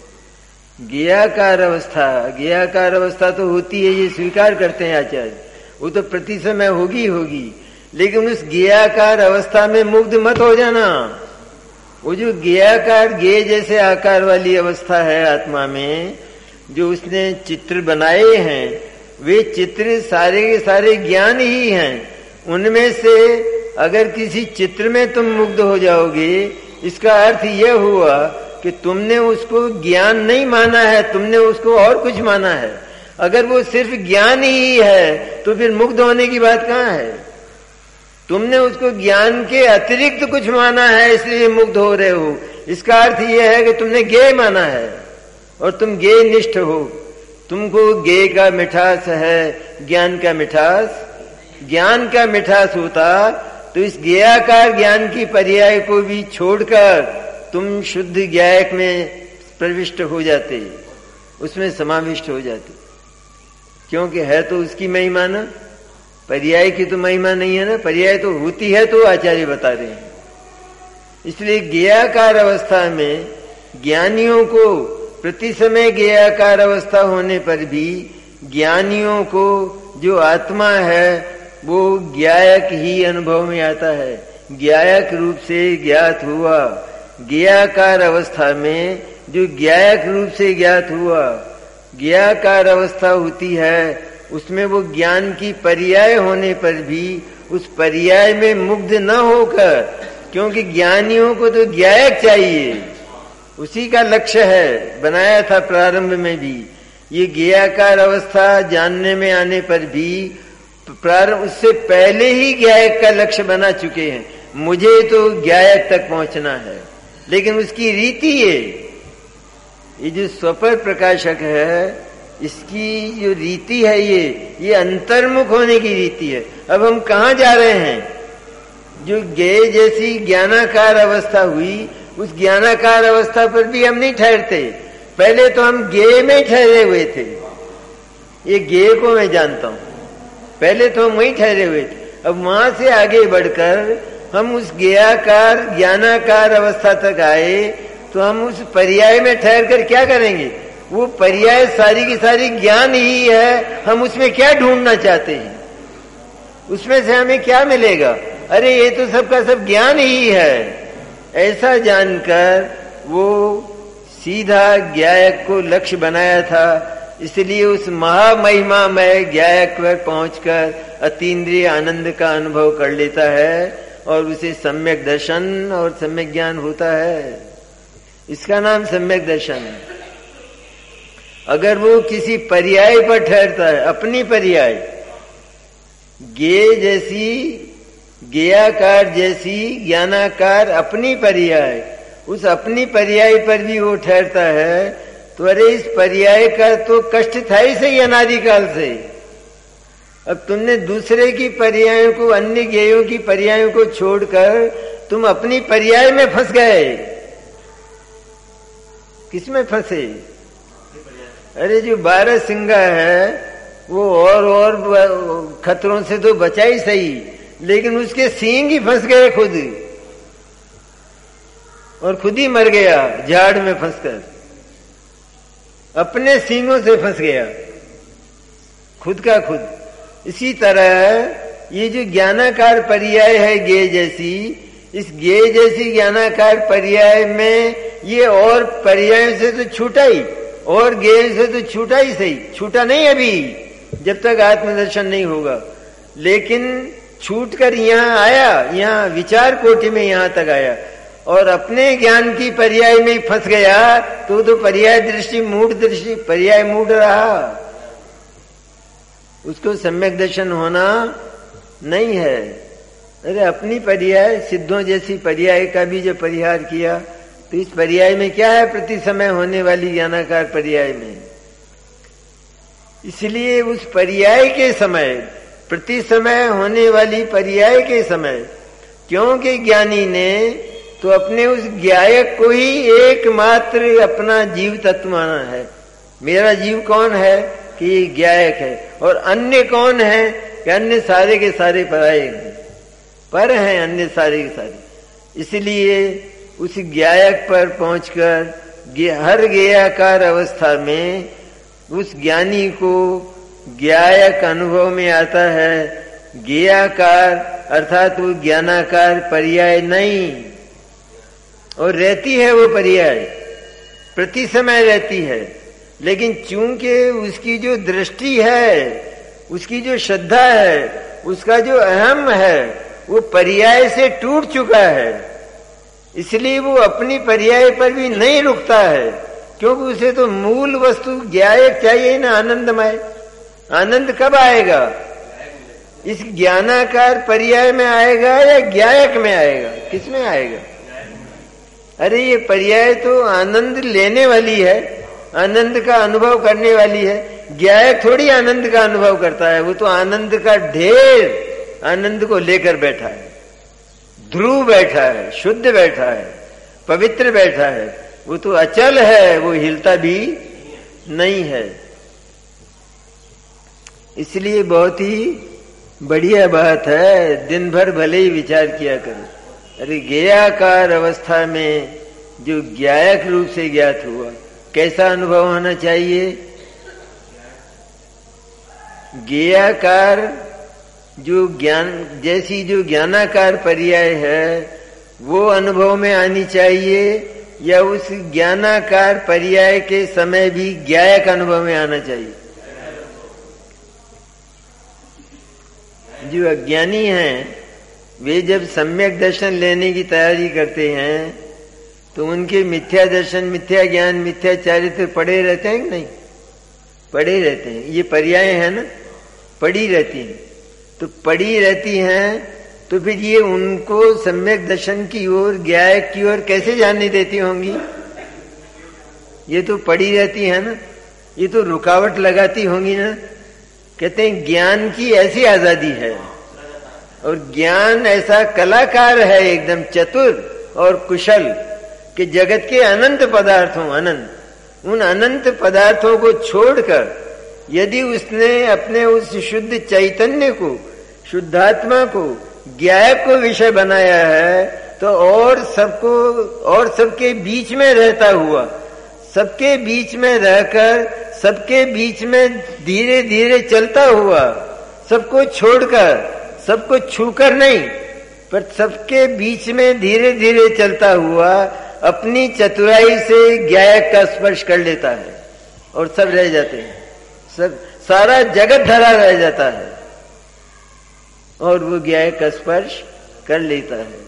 ज्ञाकार अवस्था, ज्ञाकार अवस्था तो होती है, ये स्वीकार करते हैं आचार्य, वो तो प्रति समय होगी होगी, लेकिन उस ज्ञाकार अवस्था में मुग्ध मत हो जाना। वो जो ज्ञाकार गे जैसे आकार वाली अवस्था है आत्मा में, जो उसने चित्र बनाए हैं, वे चित्र सारे के सारे ज्ञान ही हैं। उनमें से अगर किसी चित्र में तुम मुग्ध हो जाओगे, इसका अर्थ यह हुआ कि तुमने उसको ज्ञान नहीं माना है, तुमने उसको और कुछ माना है। अगर वो सिर्फ ज्ञान ही है तो फिर मुग्ध होने की बात कहाँ है? तुमने उसको ज्ञान के अतिरिक्त कुछ माना है, इसलिए मुग्ध हो रहे हो। इसका अर्थ यह है कि तुमने ज्ञेय माना है और तुम ज्ञेय निष्ठ हो। तुमको ज्ञेय का मिठास है, ज्ञान का मिठास, ज्ञान का मिठास होता तो इस ज्ञेयाकार ज्ञान की पर्याय को भी छोड़कर तुम शुद्ध ज्ञायक में प्रविष्ट हो जाते, उसमें समाविष्ट हो जाते। क्योंकि है तो उसकी महिमा ना, पर्याय की तो महिमा नहीं है ना। पर्याय तो होती है तो आचार्य बता रहे हैं। इसलिए ज्ञेयाकार अवस्था में ज्ञानियों को प्रति समय ज्ञेयाकार अवस्था होने पर भी ज्ञानियों को जो आत्मा है वो ज्ञायक ही अनुभव में आता है, ज्ञायक रूप से ज्ञात हुआ। ज्ञेयाकार अवस्था में जो ज्ञायक रूप से ज्ञात हुआ, ज्ञेयाकार अवस्था होती है, उसमें वो ज्ञान की पर्याय होने पर भी उस पर्याय में मुग्ध न होकर, क्योंकि ज्ञानियों को तो ज्ञायक चाहिए, उसी का लक्ष्य है, बनाया था प्रारंभ में भी। ये ज्ञेयाकार अवस्था जानने में आने पर भी प्रारंभ उससे पहले ही ज्ञायक का लक्ष्य बना चुके हैं। मुझे तो ज्ञायक तक पहुंचना है, लेकिन उसकी रीति है, ये जो स्वपर प्रकाशक है, इसकी जो रीति है ये ये अंतर्मुख होने की रीति है। अब हम कहाँ जा रहे हैं? जो ज्ञेय जैसी ज्ञानाकार अवस्था हुई, उस ज्ञानाकार अवस्था पर भी हम नहीं ठहरते। पहले तो हम ज्ञेय में ठहरे हुए थे, ये ज्ञेय को मैं जानता हूं, पहले तो हम वहीं ठहरे हुए थे। अब वहां से आगे बढ़कर हम उस ज्ञेयाकार ज्ञानाकार अवस्था तक आए, तो हम उस पर्याय में ठहर कर क्या करेंगे? वो पर्याय सारी की सारी ज्ञान ही है। हम उसमें क्या ढूंढना चाहते हैं, उसमें से हमें क्या मिलेगा? अरे ये तो सबका सब ज्ञान ही है। ऐसा जानकर वो सीधा ज्ञायक को लक्ष्य बनाया था। इसलिए उस महामहिमामय ज्ञायक पर पहुंचकर अतीन्द्रिय आनंद का अनुभव कर लेता है और उसे सम्यक दर्शन और सम्यक ज्ञान होता है। इसका नाम सम्यक दर्शन है। अगर वो किसी पर्याय पर ठहरता है, अपनी पर्याय, ज्ञेय जैसी, ज्ञेयाकार जैसी ज्ञानाकार अपनी पर्याय, उस अपनी पर्याय पर भी वो ठहरता है, तो अरे इस पर्याय का तो कष्ट था ही सही अनादिकाल से। अब तुमने दूसरे की पर्यायों को, अन्य ज्ञेयों की पर्यायों को छोड़कर तुम अपनी पर्याय में फंस गए। किसमें फंसे? अरे जो बारह सिंगा है वो और और खतरों से तो बचा ही सही, लेकिन उसके सींग ही फंस गए खुद, और खुद ही मर गया झाड़ में फंसकर। अपने सींगों से फंस गया खुद का खुद। इसी तरह ये जो ज्ञानाकार पर्याय है ज्ञेय जैसी, इस ज्ञेय जैसी ज्ञानाकार पर्याय में ये और पर्याय से तो छूटा ही, और ज्ञेय से तो छूटा ही सही, छूटा नहीं अभी जब तक आत्मदर्शन नहीं होगा, लेकिन छूटकर यहाँ आया, यहाँ विचार कोटि में यहाँ तक आया और अपने ज्ञान की पर्याय में फंस गया, तो तो पर्याय दृष्टि मूढ़ दृष्टि, पर्याय मूढ़ रहा, उसको सम्यक दर्शन होना नहीं है। अरे अपनी पर्याय, सिद्धों जैसी पर्याय का भी जब परिहार किया, तो इस पर्याय में क्या है? प्रति समय होने वाली ज्ञानाकार पर्याय में। इसलिए उस पर्याय के समय, प्रति समय होने वाली पर्याय के समय, क्योंकि ज्ञानी ने तो अपने उस ज्ञायक को ही एकमात्र अपना जीव तत्व माना है। मेरा जीव कौन है? कि ये ज्ञायक है। और अन्य कौन है? कि अन्य सारे के सारे पराये पर हैं, अन्य सारे के सारे। इसलिए उस ज्ञायक पर पहुंचकर हर ज्ञेयाकार अवस्था में उस ज्ञानी को ज्ञायक अनुभव में आता है। ज्ञेयाकार अर्थात वो ज्ञानाकार पर्याय नहीं, और रहती है वो पर्याय, प्रति समय रहती है, लेकिन चूंकि उसकी जो दृष्टि है, उसकी जो श्रद्धा है, उसका जो अहम है, वो पर्याय से टूट चुका है, इसलिए वो अपनी पर्याय पर भी नहीं रुकता है, क्योंकि उसे तो मूल वस्तु ज्ञायक चाहिए ना, आनंदमय। आनंद कब आएगा? इस ज्ञानाकार पर्याय में आएगा या ज्ञायक में आएगा? किस में आएगा? अरे ये पर्याय तो आनंद लेने वाली है, आनंद का अनुभव करने वाली है। ज्ञायक थोड़ी आनंद का अनुभव करता है, वो तो आनंद का ढेर आनंद को लेकर बैठा है, ध्रुव बैठा है, शुद्ध बैठा है, पवित्र बैठा है, वो तो अचल है, वो हिलता भी नहीं है। इसलिए बहुत ही बढ़िया बात है, दिन भर भले ही विचार किया करो। अरे ज्ञेयाकार अवस्था में जो ज्ञायक रूप से ज्ञात हुआ, कैसा अनुभव होना चाहिए? ज्ञेयाकार जो ज्ञान जैसी जो ज्ञानाकार पर्याय है, वो अनुभव में आनी चाहिए, या उस ज्ञानाकार पर्याय के समय भी ज्ञायक अनुभव में आना चाहिए? जो अज्ञानी हैं वे जब सम्यक दर्शन लेने की तैयारी करते हैं, तो उनके मिथ्या दर्शन, मिथ्या ज्ञान, मिथ्या चारित्र पड़े रहते हैं कि नहीं? पड़े रहते हैं। ये पर्याय है ना, पड़ी रहती हैं। तो पड़ी रहती हैं, तो फिर ये उनको सम्यक दर्शन की ओर, ज्ञायक की ओर कैसे जाने देती होंगी? ये तो पड़ी रहती है ना, ये तो रुकावट लगाती होंगी ना। कहते हैं ज्ञान की ऐसी आजादी है, और ज्ञान ऐसा कलाकार है, एकदम चतुर और कुशल, कि जगत के अनंत पदार्थों, अनंत उन अनंत पदार्थों को छोड़कर यदि उसने अपने उस शुद्ध चैतन्य को, शुद्धात्मा को, ज्ञायक को विषय बनाया है, तो और सबको, और सबके बीच में रहता हुआ, सबके बीच में रहकर, सबके बीच में धीरे धीरे चलता हुआ, सबको छोड़कर, सबको छूकर नहीं, पर सबके बीच में धीरे धीरे चलता हुआ अपनी चतुराई से ज्ञायक का स्पर्श कर लेता है और सब रह जाते हैं। सब सारा जगत धरा रह जाता है और वो ज्ञायक का स्पर्श कर लेता है।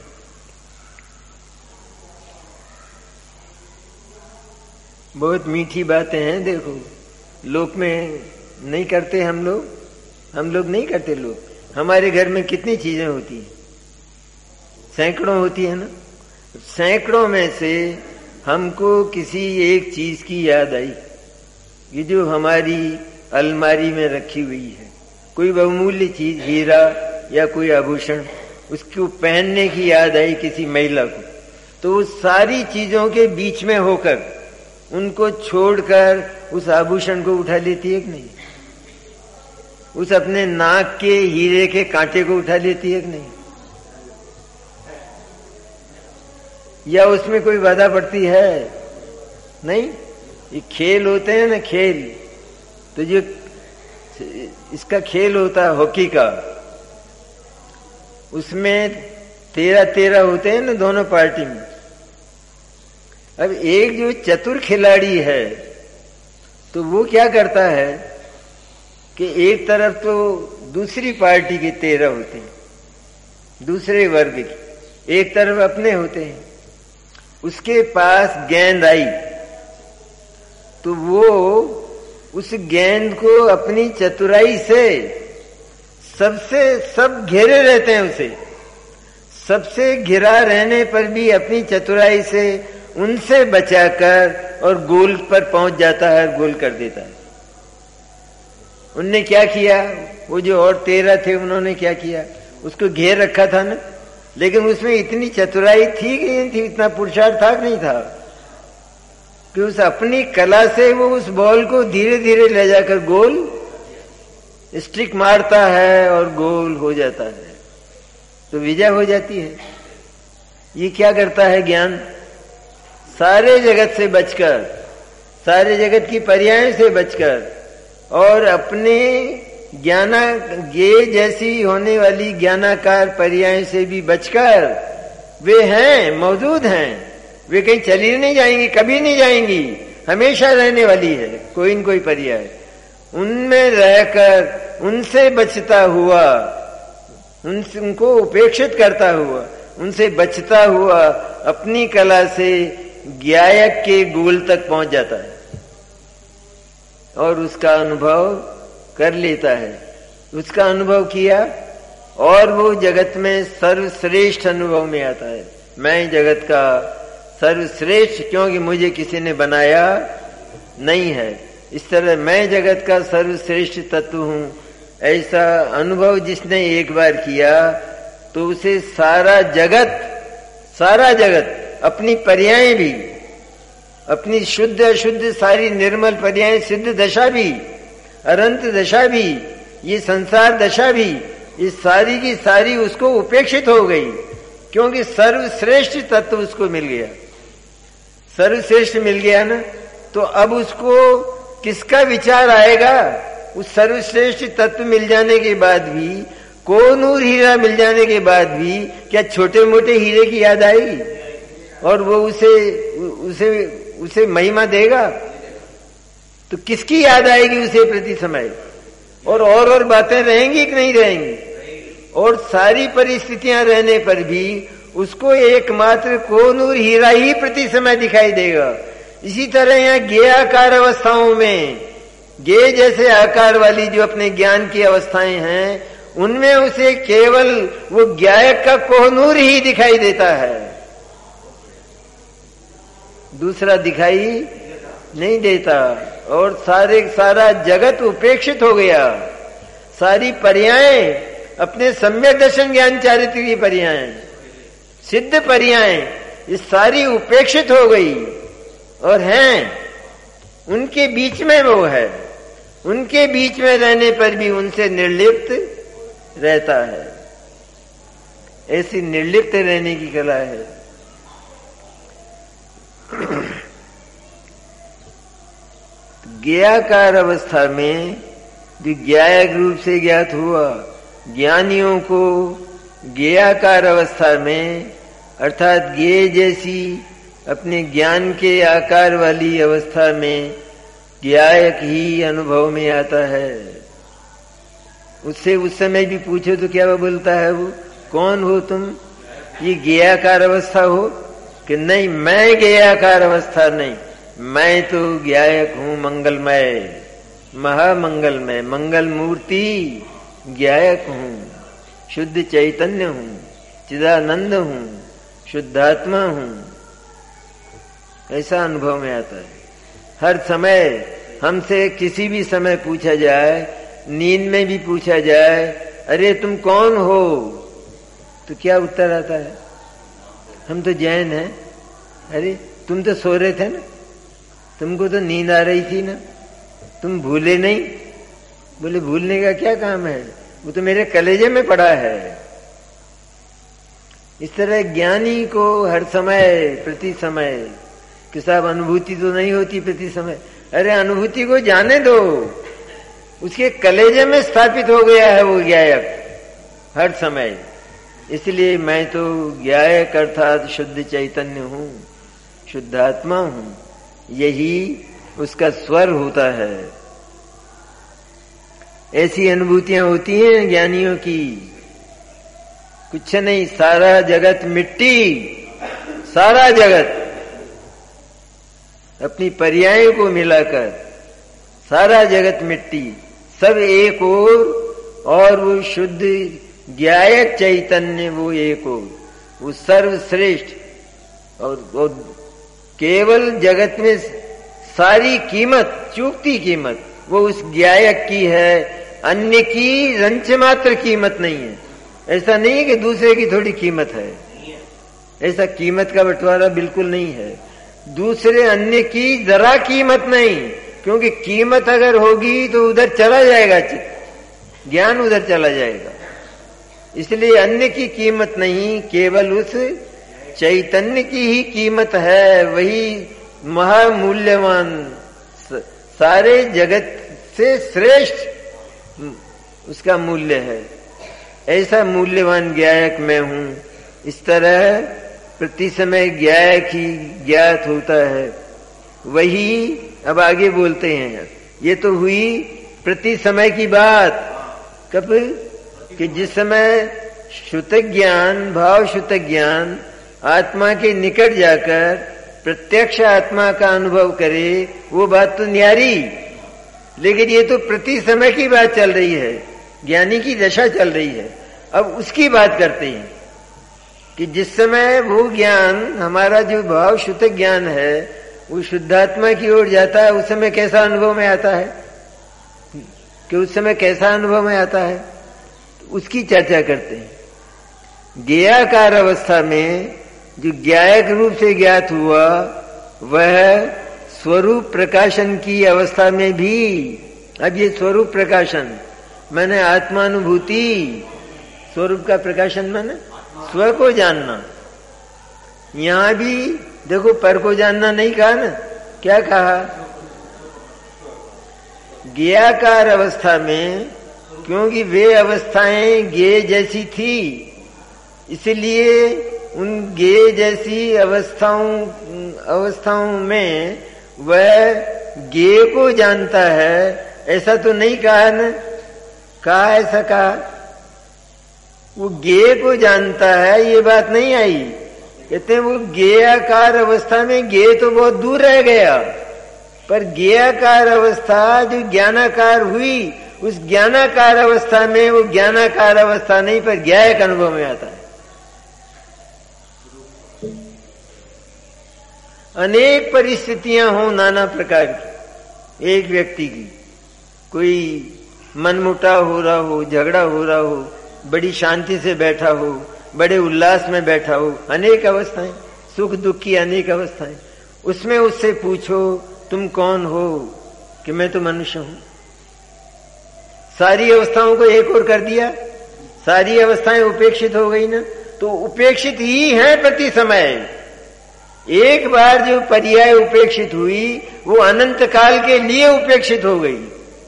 बहुत मीठी बातें हैं। देखो, लोक में नहीं करते हम लोग, हम लोग नहीं करते। लोग हमारे घर में कितनी चीजें होती हैं, सैकड़ों होती है ना। सैकड़ों में से हमको किसी एक चीज की याद आई, ये जो हमारी अलमारी में रखी हुई है, कोई बहुमूल्य चीज, हीरा या कोई आभूषण, उसको पहनने की याद आई किसी महिला को, तो उस सारी चीजों के बीच में होकर उनको छोड़कर उस आभूषण को उठा लेती है कि नहीं? उस अपने नाक के हीरे के कांटे को उठा लेती है कि नहीं? या उसमें कोई बाधा पड़ती है? नहीं। ये खेल होते हैं ना, खेल, तो जो इसका खेल होता है हॉकी का, उसमें तेरह तेरह होते हैं ना दोनों पार्टी में। अब एक जो चतुर खिलाड़ी है तो वो क्या करता है कि एक तरफ तो दूसरी पार्टी के तेरह होते हैं, दूसरे वर्ग के, एक तरफ अपने होते हैं। उसके पास गेंद आई तो वो उस गेंद को अपनी चतुराई से, सबसे सब घेरे रहते हैं उसे, सबसे घिरा रहने पर भी अपनी चतुराई से उनसे बचाकर और गोल पर पहुंच जाता है, गोल कर देता है। उनने क्या किया, वो जो और तेरह थे उन्होंने क्या किया, उसको घेर रखा था ना, लेकिन उसमें इतनी चतुराई थी कि नहीं थी, इतना पुरुषार्थ था कि नहीं था, कि उस अपनी कला से वो उस बॉल को धीरे धीरे ले जाकर गोल स्ट्रिक मारता है और गोल हो जाता है, तो विजय हो जाती है। ये क्या करता है ज्ञान? सारे जगत से बचकर, सारे जगत की पर्याय से बचकर और अपने ज्ञाना गे जैसी होने वाली ज्ञानाकार पर्याय से भी बचकर, वे हैं, मौजूद हैं, वे कहीं चली नहीं जाएंगी, कभी नहीं जाएंगी, हमेशा रहने वाली है कोई न कोई पर्याय। उनमें रहकर उनसे बचता हुआ, उनसे उनको उपेक्षित करता हुआ, उनसे बचता हुआ अपनी कला से ज्ञायक के गोल तक पहुंच जाता है और उसका अनुभव कर लेता है। उसका अनुभव किया और वो जगत में सर्वश्रेष्ठ अनुभव में आता है। मैं जगत का सर्वश्रेष्ठ, क्योंकि मुझे किसी ने बनाया नहीं है, इस तरह मैं जगत का सर्वश्रेष्ठ तत्व हूं, ऐसा अनुभव जिसने एक बार किया तो उसे सारा जगत, सारा जगत, अपनी पर्याय भी, अपनी शुद्ध अशुद्ध सारी निर्मल पर्याय, सिद्ध दशा भी, अनंत दशा भी, ये संसार दशा भी, ये सारी की सारी उसको उपेक्षित हो गई, क्योंकि सर्वश्रेष्ठ तत्व उसको मिल गया। सर्वश्रेष्ठ मिल गया ना, तो अब उसको किसका विचार आएगा? उस सर्वश्रेष्ठ तत्व मिल जाने के बाद भी, कोनूर हीरा मिल जाने के बाद भी क्या छोटे मोटे हीरे की याद आई और वो उसे उसे उसे महिमा देगा? तो किसकी याद आएगी उसे प्रति समय? और और और बातें रहेंगी कि नहीं रहेंगी? और सारी परिस्थितियां रहने पर भी उसको एकमात्र कोनूर हीरा ही प्रति समय दिखाई देगा। इसी तरह यहाँ गे आकार अवस्थाओं में, गे जैसे आकार वाली जो अपने ज्ञान की अवस्थाएं हैं, उनमें उसे केवल वो ज्ञायक का कोहनूर ही दिखाई देता है, दूसरा दिखाई नहीं देता। और सारे सारा जगत उपेक्षित हो गया, सारी पर्यायें, अपने सम्यक दर्शन ज्ञान चारित्र की पर्यायें, सिद्ध पर्यायें, ये सारी उपेक्षित हो गई और हैं उनके बीच में वो है, उनके बीच में रहने पर भी उनसे निर्लिप्त रहता है। ऐसी निर्लिप्त रहने की कला है। ज्ञाकार अवस्था में जो ज्ञायक रूप से ज्ञात हुआ, ज्ञानियों को ज्ञाकार अवस्था में अर्थात ज्ञेय जैसी अपने ज्ञान के आकार वाली अवस्था में ज्ञायक ही अनुभव में आता है। उससे उस समय भी पूछो तो क्या वो बोलता है, वो कौन हो तुम, ये ज्ञाकार अवस्था हो कि नहीं, मैं ज्ञाकार अवस्था नहीं, मैं तो ज्ञायक हूं, मंगलमय, महामंगलमय, मंगल मूर्ति ज्ञायक हूं, शुद्ध चैतन्य हूं, चिदानंद हूं, शुद्धात्मा हूं। ऐसा अनुभव में आता है। हर समय हमसे किसी भी समय पूछा जाए, नींद में भी पूछा जाए, अरे तुम कौन हो, तो क्या उत्तर आता है, हम तो जैन हैं। अरे तुम तो सो रहे थे ना, तुमको तो नींद आ रही थी ना, तुम भूले नहीं। बोले भूलने का क्या काम है, वो तो मेरे कलेजे में पड़ा है। इस तरह ज्ञानी को हर समय प्रति समय कि साहब अनुभूति तो नहीं होती प्रति समय, अरे अनुभूति को जाने दो, उसके कलेजे में स्थापित हो गया है वो ज्ञायक हर समय। इसलिए मैं तो ज्ञायक अर्थात शुद्ध चैतन्य हूं, शुद्धात्मा हूं, यही उसका स्वर होता है। ऐसी अनुभूतियां होती हैं ज्ञानियों की। कुछ नहीं, सारा जगत मिट्टी, सारा जगत अपनी पर्यायों को मिलाकर सारा जगत मिट्टी, सब एक ओर, और वो शुद्ध ज्ञायक चैतन्य वो एक ओर, वो सर्वश्रेष्ठ। और वो केवल जगत में सारी कीमत, चूकती कीमत वो उस ज्ञायक की है, अन्य की रंच मात्र कीमत नहीं है। ऐसा नहीं है कि दूसरे की थोड़ी कीमत है, ऐसा कीमत का बंटवारा बिल्कुल नहीं है। दूसरे अन्य की जरा कीमत नहीं, क्योंकि कीमत अगर होगी तो उधर चला जाएगा चित्त, ज्ञान उधर चला जाएगा। इसलिए अन्य की कीमत नहीं, केवल उस चैतन्य की ही कीमत है। वही महामूल्यवान, सारे जगत से श्रेष्ठ उसका मूल्य है। ऐसा मूल्यवान ज्ञायक मैं हूं। इस तरह प्रति समय ज्ञायक ही ज्ञात होता है। वही अब आगे बोलते हैं, ये तो हुई प्रति समय की बात। कब कि जिस समय शुद्ध ज्ञान, भाव शुद्ध ज्ञान आत्मा के निकट जाकर प्रत्यक्ष आत्मा का अनुभव करे, वो बात तो न्यारी। लेकिन ये तो प्रति समय की बात चल रही है, ज्ञानी की दशा चल रही है। अब उसकी बात करते हैं कि जिस समय वो ज्ञान, हमारा जो भाव शुद्ध ज्ञान है, वो शुद्धात्मा की ओर जाता है, उस समय कैसा अनुभव में आता है, कि उस समय कैसा अनुभव में आता है, उसकी चर्चा करते हैं। ज्ञाकार अवस्था में जो ज्ञायक रूप से ज्ञात हुआ, वह स्वरूप प्रकाशन की अवस्था में भी, अब ये स्वरूप प्रकाशन मैंने आत्मानुभूति, स्वरूप का प्रकाशन मैंने स्व को जानना। यहां भी देखो पर को जानना नहीं कहा ना, क्या कहा, ज्ञाकार अवस्था में, क्योंकि वे अवस्थाएं ज्ञेय जैसी थी, इसलिए उन ज्ञेय जैसी अवस्थाओं अवस्थाओं में वह ज्ञेय को जानता है। ऐसा तो नहीं कहा न, कहा ऐसा कहा, वो ज्ञेय को जानता है, ये बात नहीं आई। कहते हैं वो ज्ञेयाकार अवस्था में ज्ञेय तो बहुत दूर रह गया, पर ज्ञेयाकार अवस्था जो ज्ञानाकार हुई, उस ज्ञानाकार अवस्था में वो ज्ञानाकार अवस्था नहीं, पर ज्ञायक अनुभव में आता है। अनेक परिस्थितियां हों नाना प्रकार की, एक व्यक्ति की कोई मनमुटाव हो रहा हो, झगड़ा हो रहा हो, बड़ी शांति से बैठा हो, बड़े उल्लास में बैठा हो, अनेक अवस्थाएं, सुख दुख की अनेक अवस्थाएं। उसमें उससे पूछो तुम कौन हो, कि मैं तो मनुष्य हूं। सारी अवस्थाओं को एक और कर दिया, सारी अवस्थाएं उपेक्षित हो गई ना, तो उपेक्षित ही है प्रति समय। एक बार जो पर्याय उपेक्षित हुई, वो अनंत काल के लिए उपेक्षित हो गई।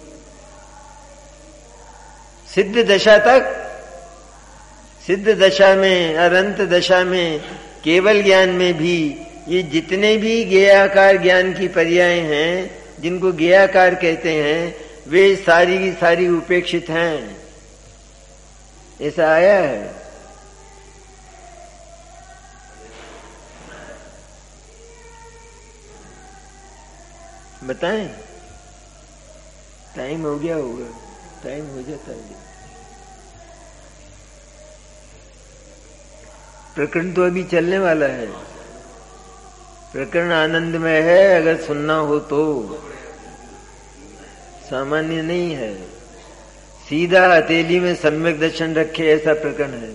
सिद्ध दशा तक, सिद्ध दशा में, अनंत दशा में, केवल ज्ञान में भी ये जितने भी ज्ञेयाकार ज्ञान की पर्याय हैं, जिनको ज्ञेयाकार कहते हैं, वे सारी की सारी उपेक्षित हैं। ऐसा आया है। बताएं? टाइम हो गया होगा, टाइम हो जाता है। प्रकरण तो अभी चलने वाला है। प्रकरण आनंदमय है, अगर सुनना हो तो, सामान्य नहीं है। सीधा हथेली में सम्यक दर्शन रखे ऐसा प्रकरण है।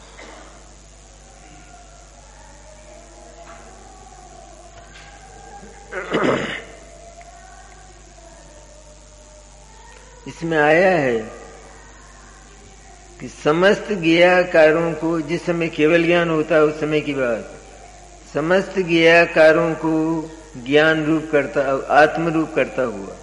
इसमें आया है कि समस्त ज्ञेयाकारों को, जिस समय केवल ज्ञान होता है उस समय की बात, समस्त ज्ञेयाकारों को ज्ञान रूप करता, आत्म रूप करता हुआ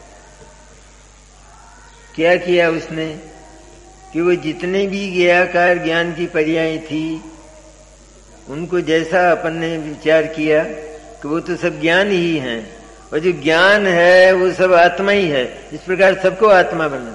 क्या किया उसने कि वो जितने भी ज्ञेयाकार ज्ञान की पर्याय थी, उनको जैसा अपन ने विचार किया कि वो तो सब ज्ञान ही हैं, और जो ज्ञान है वो सब आत्मा ही है, इस प्रकार सबको आत्मा बना।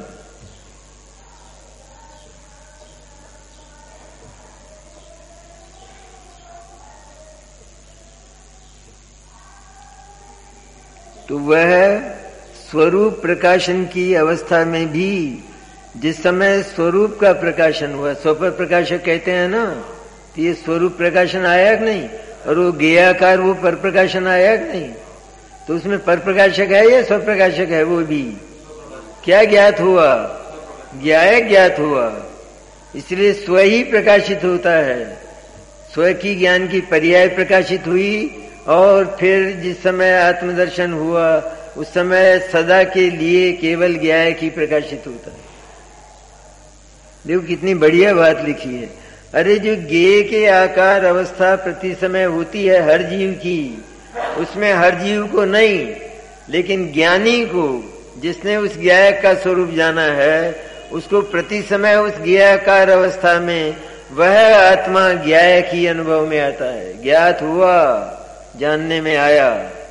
तो वह स्वरूप प्रकाशन की अवस्था में भी, जिस समय स्वरूप का प्रकाशन हुआ, स्वपर प्रकाशक कहते हैं ना, तो ये स्वरूप प्रकाशन आया कि नहीं, और वो ज्ञेयाकार वो पर प्रकाशन आया कि नहीं, तो उसमें पर प्रकाशक है या स्व प्रकाशक है? वो भी क्या ज्ञात हुआ? ज्ञायक ज्ञात हुआ। इसलिए स्व ही प्रकाशित होता है। स्व की ज्ञान की पर्याय प्रकाशित हुई, और फिर जिस समय आत्मदर्शन हुआ उस समय सदा के लिए केवल ज्ञायक ही प्रकाशित होता है। देखो कितनी बढ़िया बात लिखी है। अरे जो ज्ञेय के आकार अवस्था प्रति समय होती है हर जीव की, उसमें हर जीव को नहीं, लेकिन ज्ञानी को, जिसने उस ज्ञायक का स्वरूप जाना है, उसको प्रति समय उस ज्ञेयाकार अवस्था में वह आत्मा ज्ञायक ही अनुभव में आता है। ज्ञात हुआ, जानने में आया।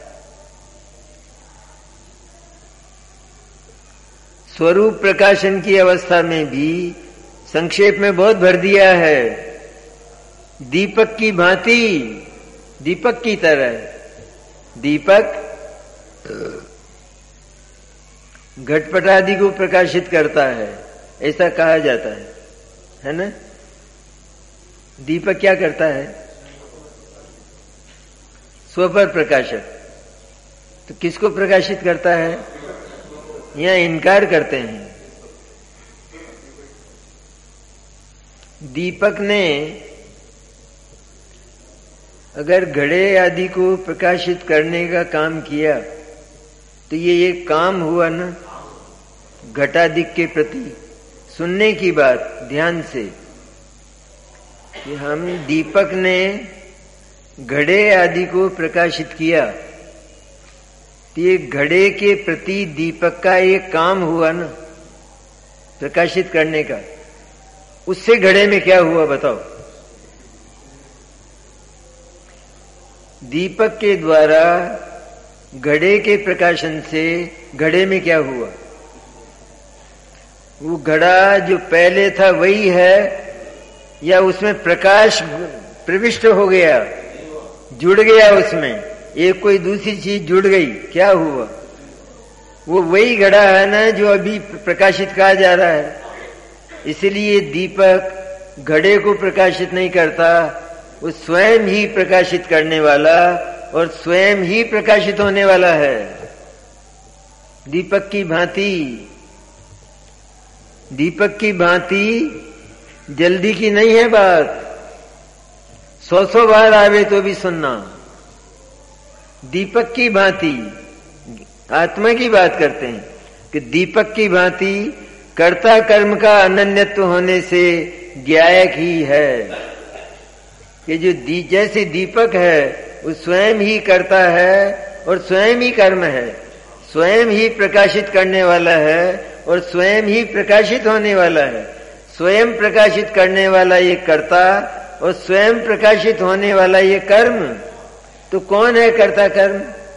स्वरूप प्रकाशन की अवस्था में भी संक्षेप में बहुत भर दिया है। दीपक की भांति, दीपक की तरह, दीपक घटपट आदि को प्रकाशित करता है, ऐसा कहा जाता है, है ना? दीपक क्या करता है? स्वपर प्रकाशक। तो किसको प्रकाशित करता है? यहां इनकार करते हैं। दीपक ने अगर घड़े आदि को प्रकाशित करने का काम किया तो ये एक काम हुआ ना घटादिक के प्रति। सुनने की बात ध्यान से कि हम दीपक ने घड़े आदि को प्रकाशित किया, तो ये घड़े के प्रति दीपक का एक काम हुआ ना प्रकाशित करने का। उससे घड़े में क्या हुआ बताओ? दीपक के द्वारा घड़े के प्रकाशन से घड़े में क्या हुआ? वो घड़ा जो पहले था वही है, या उसमें प्रकाश प्रविष्ट हो गया, जुड़ गया, उसमें एक कोई दूसरी चीज जुड़ गई, क्या हुआ? वो वही घड़ा है ना जो अभी प्रकाशित कहा जा रहा है। इसलिए दीपक घड़े को प्रकाशित नहीं करता, वो स्वयं ही प्रकाशित करने वाला और स्वयं ही प्रकाशित होने वाला है। दीपक की भांति, दीपक की भांति जल्दी की नहीं है बात, सौ सौ बार आवे तो भी सुनना। दीपक की भांति, आत्मा की बात करते हैं कि दीपक की भांति कर्ता कर्म का अनन्यत्व होने से ज्ञायक ही है। कि जो दी, जैसे दीपक है वो स्वयं ही करता है और स्वयं ही कर्म है, स्वयं ही प्रकाशित करने वाला है और स्वयं ही प्रकाशित होने वाला है। स्वयं प्रकाशित करने वाला ये कर्ता और स्वयं प्रकाशित होने वाला ये कर्म। तो कौन है कर्ता कर्म?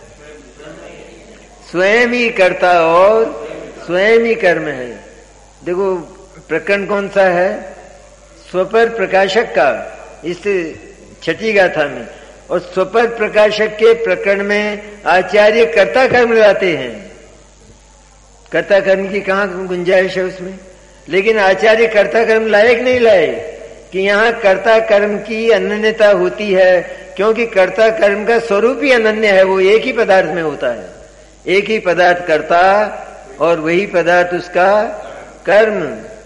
स्वयं ही कर्ता और स्वयं ही कर्म है। देखो प्रकरण कौन सा है? स्वपर प्रकाशक का, इस छठी गाथा में। और स्वपर प्रकाशक के प्रकरण में आचार्य कर्ता कर्म लाते हैं। कर्ता कर्म की कहां गुंजाइश है उसमें? लेकिन आचार्य कर्ता कर्म लाए कि नहीं लाए कि यहां कर्ता कर्म की अनन्यता होती है, क्योंकि कर्ता कर्म का स्वरूप ही अनन्य है। वो एक ही पदार्थ में होता है, एक ही पदार्थ कर्ता और वही पदार्थ उसका कर्म।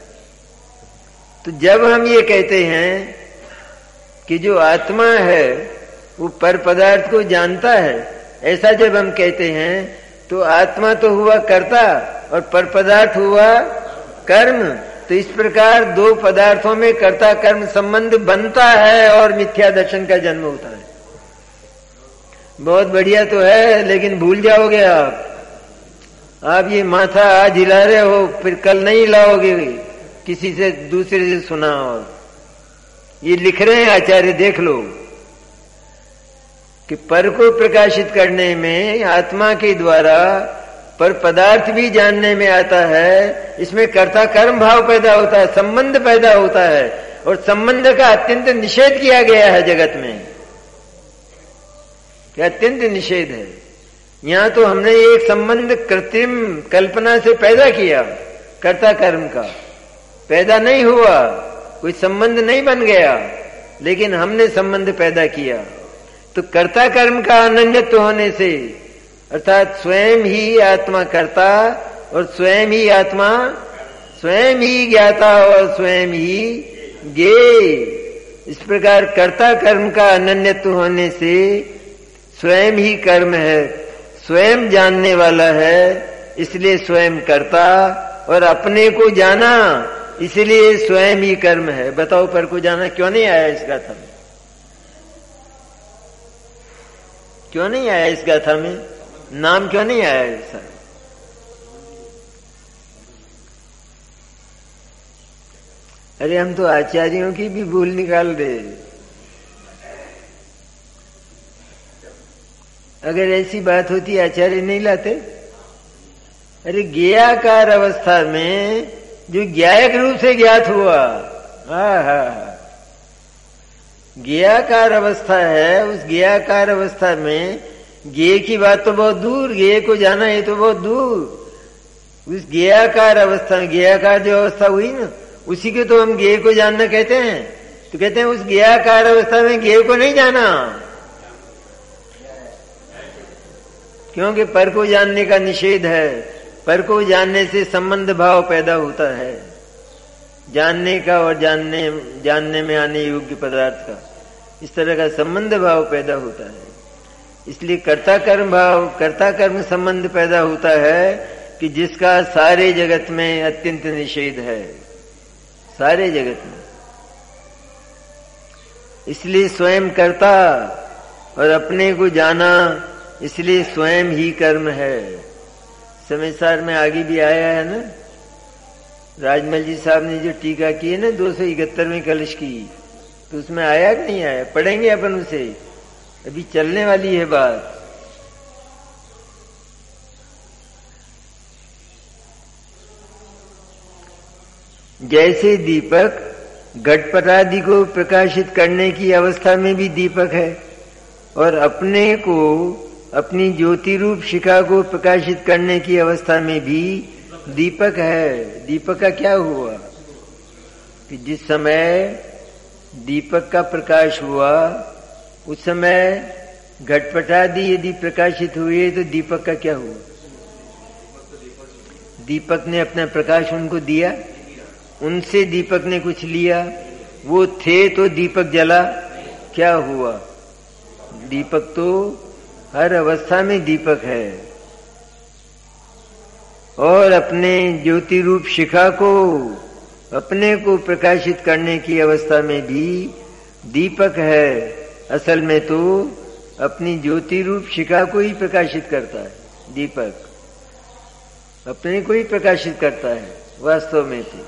तो जब हम ये कहते हैं कि जो आत्मा है वो पर पदार्थ को जानता है, ऐसा जब हम कहते हैं तो आत्मा तो हुआ कर्ता और पर पदार्थ हुआ कर्म। तो इस प्रकार दो पदार्थों में कर्ता कर्म संबंध बनता है और मिथ्या दर्शन का जन्म होता है। बहुत बढ़िया तो है, लेकिन भूल जाओगे आप। आप ये माथा आज हिला रहे हो, फिर कल नहीं हिलाओगे, किसी से दूसरे से सुना। और ये लिख रहे हैं आचार्य, देख लो कि पर को प्रकाशित करने में आत्मा के द्वारा पर पदार्थ भी जानने में आता है। इसमें कर्ता कर्म भाव पैदा होता है, संबंध पैदा होता है और संबंध का अत्यंत निषेध किया गया है जगत में, क्या अत्यंत निषेध है। यहां तो हमने एक संबंध कृत्रिम कल्पना से पैदा किया, कर्ता कर्म का पैदा नहीं हुआ, कोई संबंध नहीं बन गया, लेकिन हमने संबंध पैदा किया। तो कर्ता कर्म का अनन्यत्व होने से, अर्थात स्वयं ही आत्मा कर्ता और स्वयं ही आत्मा स्वयं ही ज्ञाता और स्वयं ही ज्ञेय, इस प्रकार कर्ता कर्म का अनन्यत्व होने से स्वयं ही कर्म है, स्वयं जानने वाला है, इसलिए स्वयं कर्ता, और अपने को जाना इसलिए स्वयं ही कर्म है। बताओ पर को जाना क्यों नहीं आया इस गाथा में? क्यों नहीं आया इस गाथा में? नाम क्यों नहीं आया ऐसा? अरे हम तो आचार्यों की भी भूल निकाल दे। अगर ऐसी बात होती आचार्य नहीं लाते। अरे ज्ञेयाकार अवस्था में जो ज्ञायक रूप से ज्ञात हुआ, हा हा ज्ञेयाकार अवस्था है, उस ज्ञेयाकार अवस्था में ज्ञेय की बात तो बहुत दूर, ज्ञेय को जाना ये तो बहुत दूर। उस ज्ञेयाकार अवस्था में, ज्ञेयाकार जो अवस्था हुई ना, उसी के तो हम ज्ञेय को जानना कहते हैं। तो कहते हैं उस ज्ञेयाकार अवस्था में ज्ञेय को नहीं जाना, क्योंकि पर को जानने का निषेध है। पर को जानने से संबंध भाव पैदा होता है, जानने का और जानने जानने में आने योग्य पदार्थ का, इस तरह का संबंध भाव पैदा होता है। इसलिए कर्ता कर्म भाव, कर्ता कर्म संबंध पैदा होता है कि जिसका सारे जगत में अत्यंत निषेध है, सारे जगत में। इसलिए स्वयं कर्ता और अपने को जाना, इसलिए स्वयं ही कर्म है। समयसार में आगे भी आया है ना, राजमल जी साहब ने जो टीका की है ना दो सौ इकहत्तरवें कलश की, तो उसमें आया कि नहीं आया? पढ़ेंगे अपन उसे, अभी चलने वाली है बात। जैसे दीपक घटपटादि को प्रकाशित करने की अवस्था में भी दीपक है, और अपने को, अपनी ज्योति रूप शिखा को प्रकाशित करने की अवस्था में भी दीपक है। दीपक का क्या हुआ कि जिस समय दीपक का प्रकाश हुआ उस समय घटपटादि यदि प्रकाशित हुए तो दीपक का क्या हुआ? दीपक ने अपना प्रकाश उनको दिया, उनसे दीपक ने कुछ लिया, वो थे तो दीपक जला, क्या हुआ? दीपक तो हर अवस्था में दीपक है, और अपने ज्योति रूप शिखा को, अपने को प्रकाशित करने की अवस्था में भी दीपक है। असल में तो अपनी ज्योति रूप शिखा को ही प्रकाशित करता है। दीपक अपने को ही प्रकाशित करता है वास्तव में तो,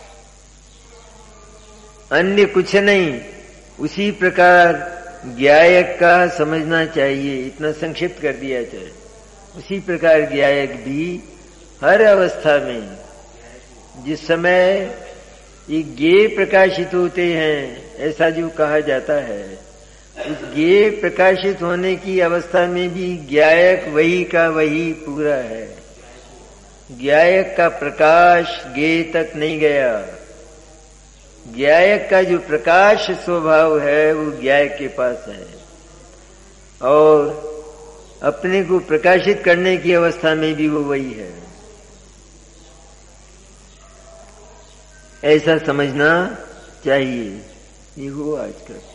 अन्य कुछ नहीं। उसी प्रकार ज्ञायक का समझना चाहिए, इतना संक्षिप्त कर दिया जाए। उसी प्रकार ज्ञायक भी हर अवस्था में जिस समय ये ज्ञेय प्रकाशित होते हैं, ऐसा जो कहा जाता है, उस ज्ञेय प्रकाशित होने की अवस्था में भी ज्ञायक वही का वही पूरा है। ज्ञायक का प्रकाश ज्ञेय तक नहीं गया। ज्ञायक का जो प्रकाश स्वभाव है वो ज्ञायक के पास है, और अपने को प्रकाशित करने की अवस्था में भी वो वही है। ऐसा समझना चाहिए। ये हो आज का।